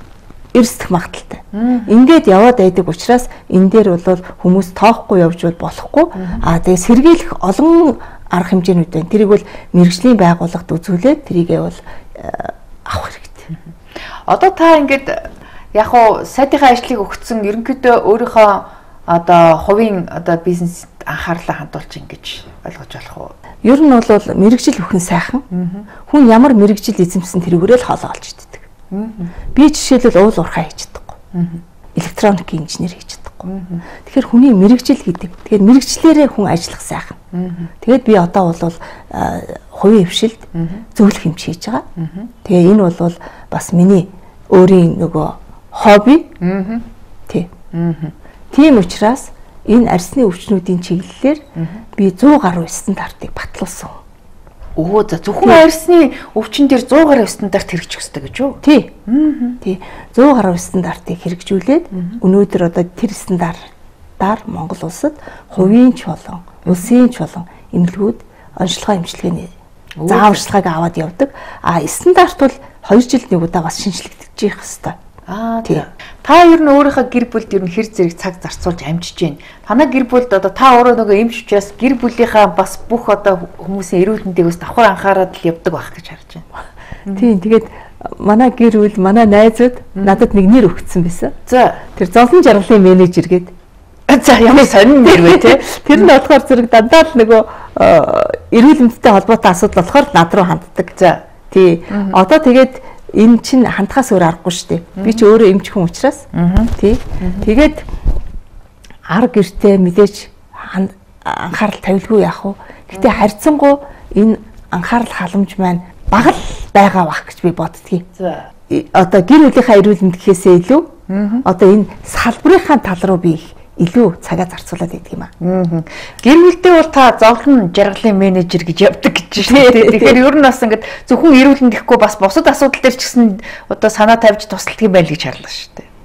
эрсдэх магадaltaй. Ингээд яваад байдаг учраас энэ дээр бол хүмүүс тоохгүй явж болохгүй. Аа тэгээ сэргийлэх олон арга хэмжээнүүд байна. Тэрийг бол мэрэгжлийн байгууллагад үзүүлээд тэрийгээ бол авах хэрэгтэй. Одоо та ингээд яг уу сайтынхаа ажлыг өгсөн ерөнхийдөө өөрийнхөө одоо хувийн одоо бизнест анхаарлаа хандуулж ингэж ойлгож болох уу? Ер нь бол мэрэгжил бүхэн сайхан. Хүн ямар мэрэгжил эзэмсэн тэрүүгээрээ л хоолоо олж иддэг. Би жишээлбэл уул уурхай хийж чадахгүй. Электроник инженер хийж чадахгүй. Тэгэхээр хүний мэрэгжил гэдэг. Тэгэхээр мэрэгчлэрээ хүн ажиллах сайхан. Тэгээд би одоо бол хувийн хвшилд зөвлөх хэмж хийж байгаа. Тэгээ энэ бол бас миний өөрийн нөгөө хобби. Тий. Тийм учраас энэ арсны өвчнүүдийн чиглэлээр би сто гаруй стандартыг батлуулсан. Өө за зөвхөн арсны өвчин дээр сто гаруй стандарт хэрэгжих ёстой гэж үү? Тий. Тий. сто гаруй стандартыг хэрэгжүүлээд өнөөдөр одоо тэр стандартаар Монгол улсад хувийн ч болон улсын ч болон эмнэлгүүд онцлогоо эмчилгээний зааварчилгааг аваад явдаг. А стандарт бол хоёр жилд нэг удаа бас шинжлэгдэж явах ёстой. Аа тийм. Та ер нь өөрийнхөө гэр бүлд ер нь хэр зэрэг цаг зарцуулж амжиж байна. Танай гэр бүлд одоо та өөрөө нөгөө эмч учраас гэр бүлийнхаа бас бүх одоо хүмүүсийн эрүүл мэндийг бас давхар анхаарал явдаг байх гэж харж байна. Тийм. Тэгээд манай гэр бүл, манай найзууд надад нэг нэр өгсөн байсан. За, тэр зовлон жаргалын менежер гээд. За, ямар сонин нэр вэ те? Тэр нь болохоор зэрэг дандаа л нөгөө эрүүл мэндтэй холбоотой асуудал болохоор над руу ханддаг. За. Тий. Одоо тэгээд энэ чинь хандхаас өөр аргагүй шүү дээ. Би ч өөрөө эмч хүн учраас. Тий. Тэгээд ар гэртээ мэдээж анхаарал тавилгүй яах вэ? Гэтэ харьцангуй энэ анхаарал халамж маань бага л байгаа бах гэж би боддгийг. За. Одоо гэр бүлийнхаа эрүүл мэнд гэхээсээ илүү одоо энэ салбарынхаа тал руу би илүү цагаа зарцуулаад байдаг юм аа. Гэр бүлдээ бол та зовлон жаргалын менежер гэж явдаг гэж шүү дээ. Тэгэхээр ер нь бас ингээд зөвхөн эрүүл мэнд гэхгүй бас бусад асуудал дээр ч гэсэн одоо санаа тавьж тусалдаг юм байл гэж харлаа шүү дээ.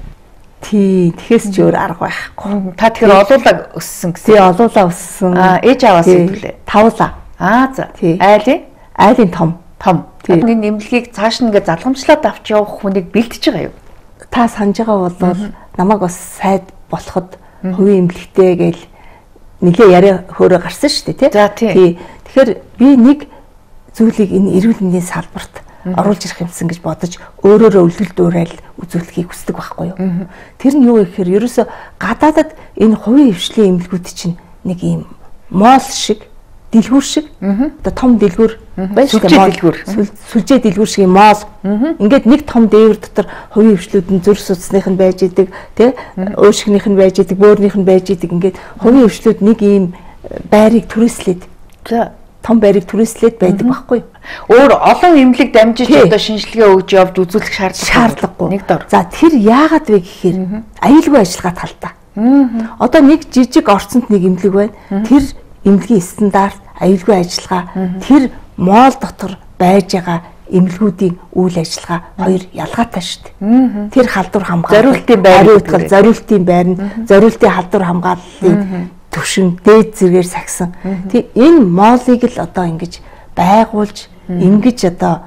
Тий, тэгэхээс ч өөр арга байхгүй. Та тэгэхээр олуулаа өссөн гэсэн. Тий, олуулаа өссөн. Аа, ээж аваас хэвлээ. Тавлаа. Аа, за. Айлын? Айлын том. Том. Энэ нэмлэгийг цааш нь ингээд залгамжлаад авч явах хүнийг бэлдэж байгаа юу? Та санаж байгаа бол намайг бас сайд болоход хувийн эмнэлэгтэй гээл нэлээ яриа хөөрэ гарсан шүү дээ, тий. За тий. Тэгэхээр би нэг зүйлийг энэ эрүүл мэндийн салбарт оруулж ирэх юмсан гэж бодож өөрөөрөө өвлөлт дуурайл үзүүлэхийг хүсдэг байхгүй юу. Тэр нь юу гэхээр ерөөсө гадаадад энэ хувийн хвшлийн эмнэлгүүд чинь нэг юм моол шиг дэлгүүр шиг одоо том дэлгүүр байж дэлгүүр сүлжээ дэлгүүр шиг моол ингээд нэг том дээвэр дотор хувийн хвшлүүд нь зүрх судасных нь байж идэг тий уушгиных нь байж идэг бөөрнийх нь байж идэг ингээд хувийн хвшлүүд нэг ийм байрыг түрээслээд за том байрыг түрээслээд байдаг байхгүй өөр олон эмнэлэг дамжиж одоо шинжилгээ өгж явж үзүүлэх шаардлагагүй нэг дор за тэр яагаад вэ гэхээр аюулгүй ажиллагаа талтай одоо нэг жижиг орцонд нэг эмнэлэг байна тэр эмнэлгийн стандарт, аюулгүй ажиллагаа, тэр моол дотор байж байгаа эмнэлгүүдийн үйл ажиллагаа хоёр ялгаатай шүү дээ. Тэр халдвар хамгаалалт, зориултын байр, зориултын байр нь, зориултын халдвар хамгааллын төвшин дээд зэргээр сагсан. Тэг энэ моолыг л одоо ингэж байгуулж, ингэж одоо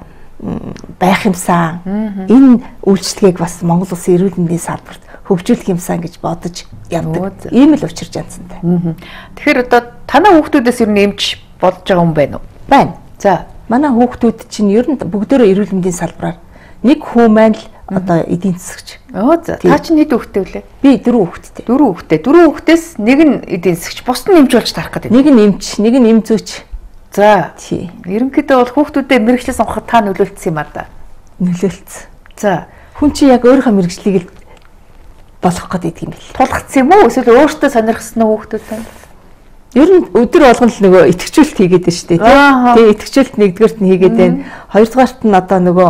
байх юмсан. Энэ үйлчлэгийг бас Монгол Улсын эрүүл мэндийн салбарт хөгжүүлэх юмсан гэж бодож явдаг. Ийм л учир жанцантай. Тэгэхээр одоо танай хүүхдүүдээс ер нь эмч болж байгаа юм байна уу? Байна. За, манай хүүхдүүд чинь ер нь бүгдөө эрүүл мэндийн салбараар нэг хүн маань л одоо эдийн засагч. Оо за. Та чинь хэд хүүхдтэй вүлээ? Би дөрөв хүүхдтэй. Дөрөв хүүхдтэй. Дөрөв хүүхдээс нэг нь эдийн засагч, бус нь эмч болж тарах гэдэг. Нэг нь эмч, нэг нь эмзүүч. За. Тий. Ерөнхийдөө бол хүүхдүүдэд мэрэгчлээ сонгоход та нөлөөлсөн юм а да. Нөлөөлсөн. За. Хүн чинь яг өөрийнхөө мэрэгчлийг л болох гэдэг юм бэл. Тулгацсан юм уу? Эсвэл өөртөө сонирхсан уу хүүхдүүдтэй? Ер нь өдөр болгон л нөгөө итгэжүүлэлт хийгээд байна шүү дээ. Тэгээ итгэжүүлэлт нэгдүгээрт нь хийгээд байна. Хоёрдугаарт нь одоо нөгөө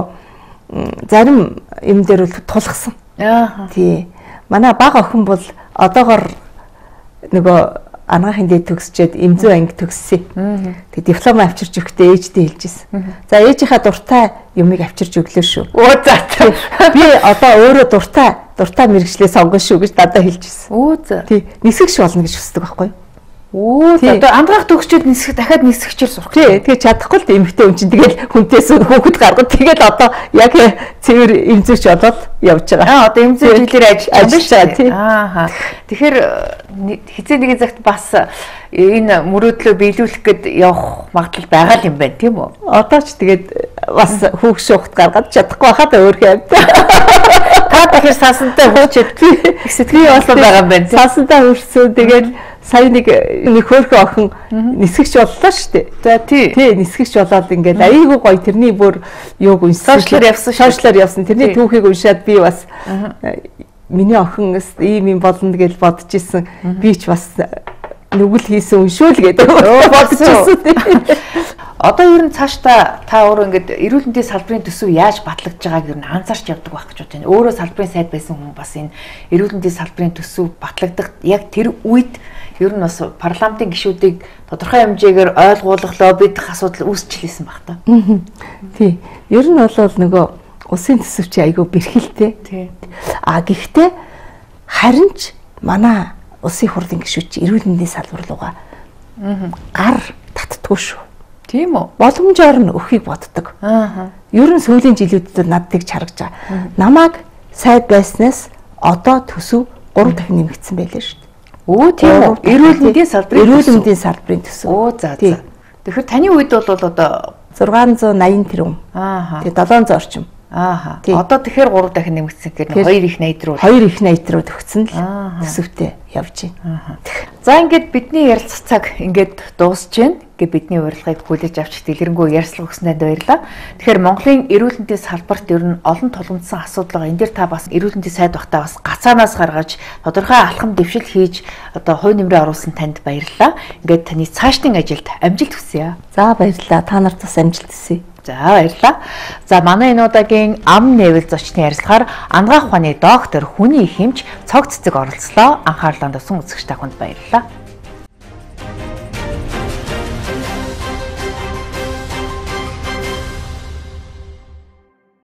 зарим юм дээр бол тулгсан. Аа. Тий. Манай бага охин бол одоогор нөгөө анагаахын дээд төгсчээд эмзүү анги төгссөн. Тэгээ диплом авчирч өгөхдөө ээжтэй хэлжсэн. За ээжийнхаа дуртай юмыг авчирч өглөө шүү. Оо за. Би одоо өөрөө дуртай дуртай мэрэгчлээ сонгоно шүү гэж дадаа хэлжсэн. Оо за. Тий. Нисгэгч болно гэж хүсдэг байхгүй юу? Оо одоо амгаах төгсчөөд нисэх дахиад нисгэгчээр сурах. Тий, тэгээ чадахгүй л эмэгтэй хүн чинь тэгэл хүнтээс хүүхэд гаргад тэгэл одоо яг цэвэр эмзэгч болоод явж байгаа. Аа одоо эмзэг хэлээр ажиллаж байгаа тий. Аа. Тэгэхээр хизээ нэгэн цагт бас энэ мөрөөдлөө биелүүлэх гээд явах магадлал байгаа юм байна тийм үү? Одоо ч тэгээд бас хүүхд шуухт гаргаад чадахгүй байхад өөрхөө амт. Та тэгэхээр сасантай хурчээд сэтгэл болсон байгаа юм байна. Сасантай хурцсан тэгээд сая нэг нэг хөөрхөн охин нисгэгч боллоо шүү дээ. За тий. Тий, нисгэгч болоод ингээд аяйгуу гоё тэрний бүр юуг уншсан. Сошиалар явсан. Сошиалар явсан. Тэрний түүхийг уншаад би бас миний охин ийм юм болно гэж бодож исэн. Би ч бас нүгэл хийсэн уншуул гэдэг бодож исэн. одоо ер нь цаашдаа та өөрөө ингээд эрүүл мэндийн салбарын төсөв яаж батлагдж байгааг ер нь анзаарч явдаг байх гэж бодож байна. Өөрөө салбарын сайд байсан хүн бас энэ эрүүл мэндийн салбарын төсөв батлагдах яг тэр үед ер нь бас парламентын гишүүдийг тодорхой хэмжээгээр ойлгуулах, лоббидах асуудал үүсчихлээсэн баг та. Тий. Ер нь бол нөгөө улсын төсөв чи айгүй бэрхэлтэй. Тий. А гэхдээ харин ч манай улсын хурлын гишүүд чи эрүүл мэндийн салбар руугаа гар татдаггүй шүү. Тийм үү? Боломжоор нь өхийг боддог. Аа. Ер нь сүүлийн жилүүдэд над тэгж харагч байгаа. Намайг сайд байснаас одоо төсөв гурав дахин нэмэгдсэн байлээ шүү дээ. Өө тийм үү? Эрүүл мэндийн салбарын эрүүл мэндийн салбарын төсөв. Оо за за. Тэгэхээр таны үед бол одоо зургаан зуун наян тэрбум. Аа. Тэгээ долоон зуун орчим. Аа. Одоо тэгэхээр гурав дахин нэмэгдсэн гэхээр хоёр их найд руу. Хоёр их найд руу төгсөн л төсөвтэй явж байна. За ингээд бидний ярилцах цаг ингээд дуусж байна. Ингээд бидний урилгыг хүлээж авч дэлгэрэнгүй ярилцлага өгсөнд баярлалаа. Тэгэхээр Монголын эрүүл мэндийн салбарт ер нь олон тулгамдсан асуудал байгаа. Энд дээр та бас эрүүл мэндийн сайд багтаа бас гацаанаас гаргаж тодорхой алхам дэвшил хийж одоо хувь нэмрээ оруулсан танд баярлалаа. Ингээд таны цаашдын ажилд амжилт хүсье. За баярлалаа. Та нарт бас амжилт хүсье. За баярлалаа. За манай энэ удаагийн ам нээвэл зочны ярилцлагаар ангаах ухааны доктор хүний хэмж цог цэцэг оролцлоо. Анхаарлаа туссан үзэгч та бүхэнд баярлалаа.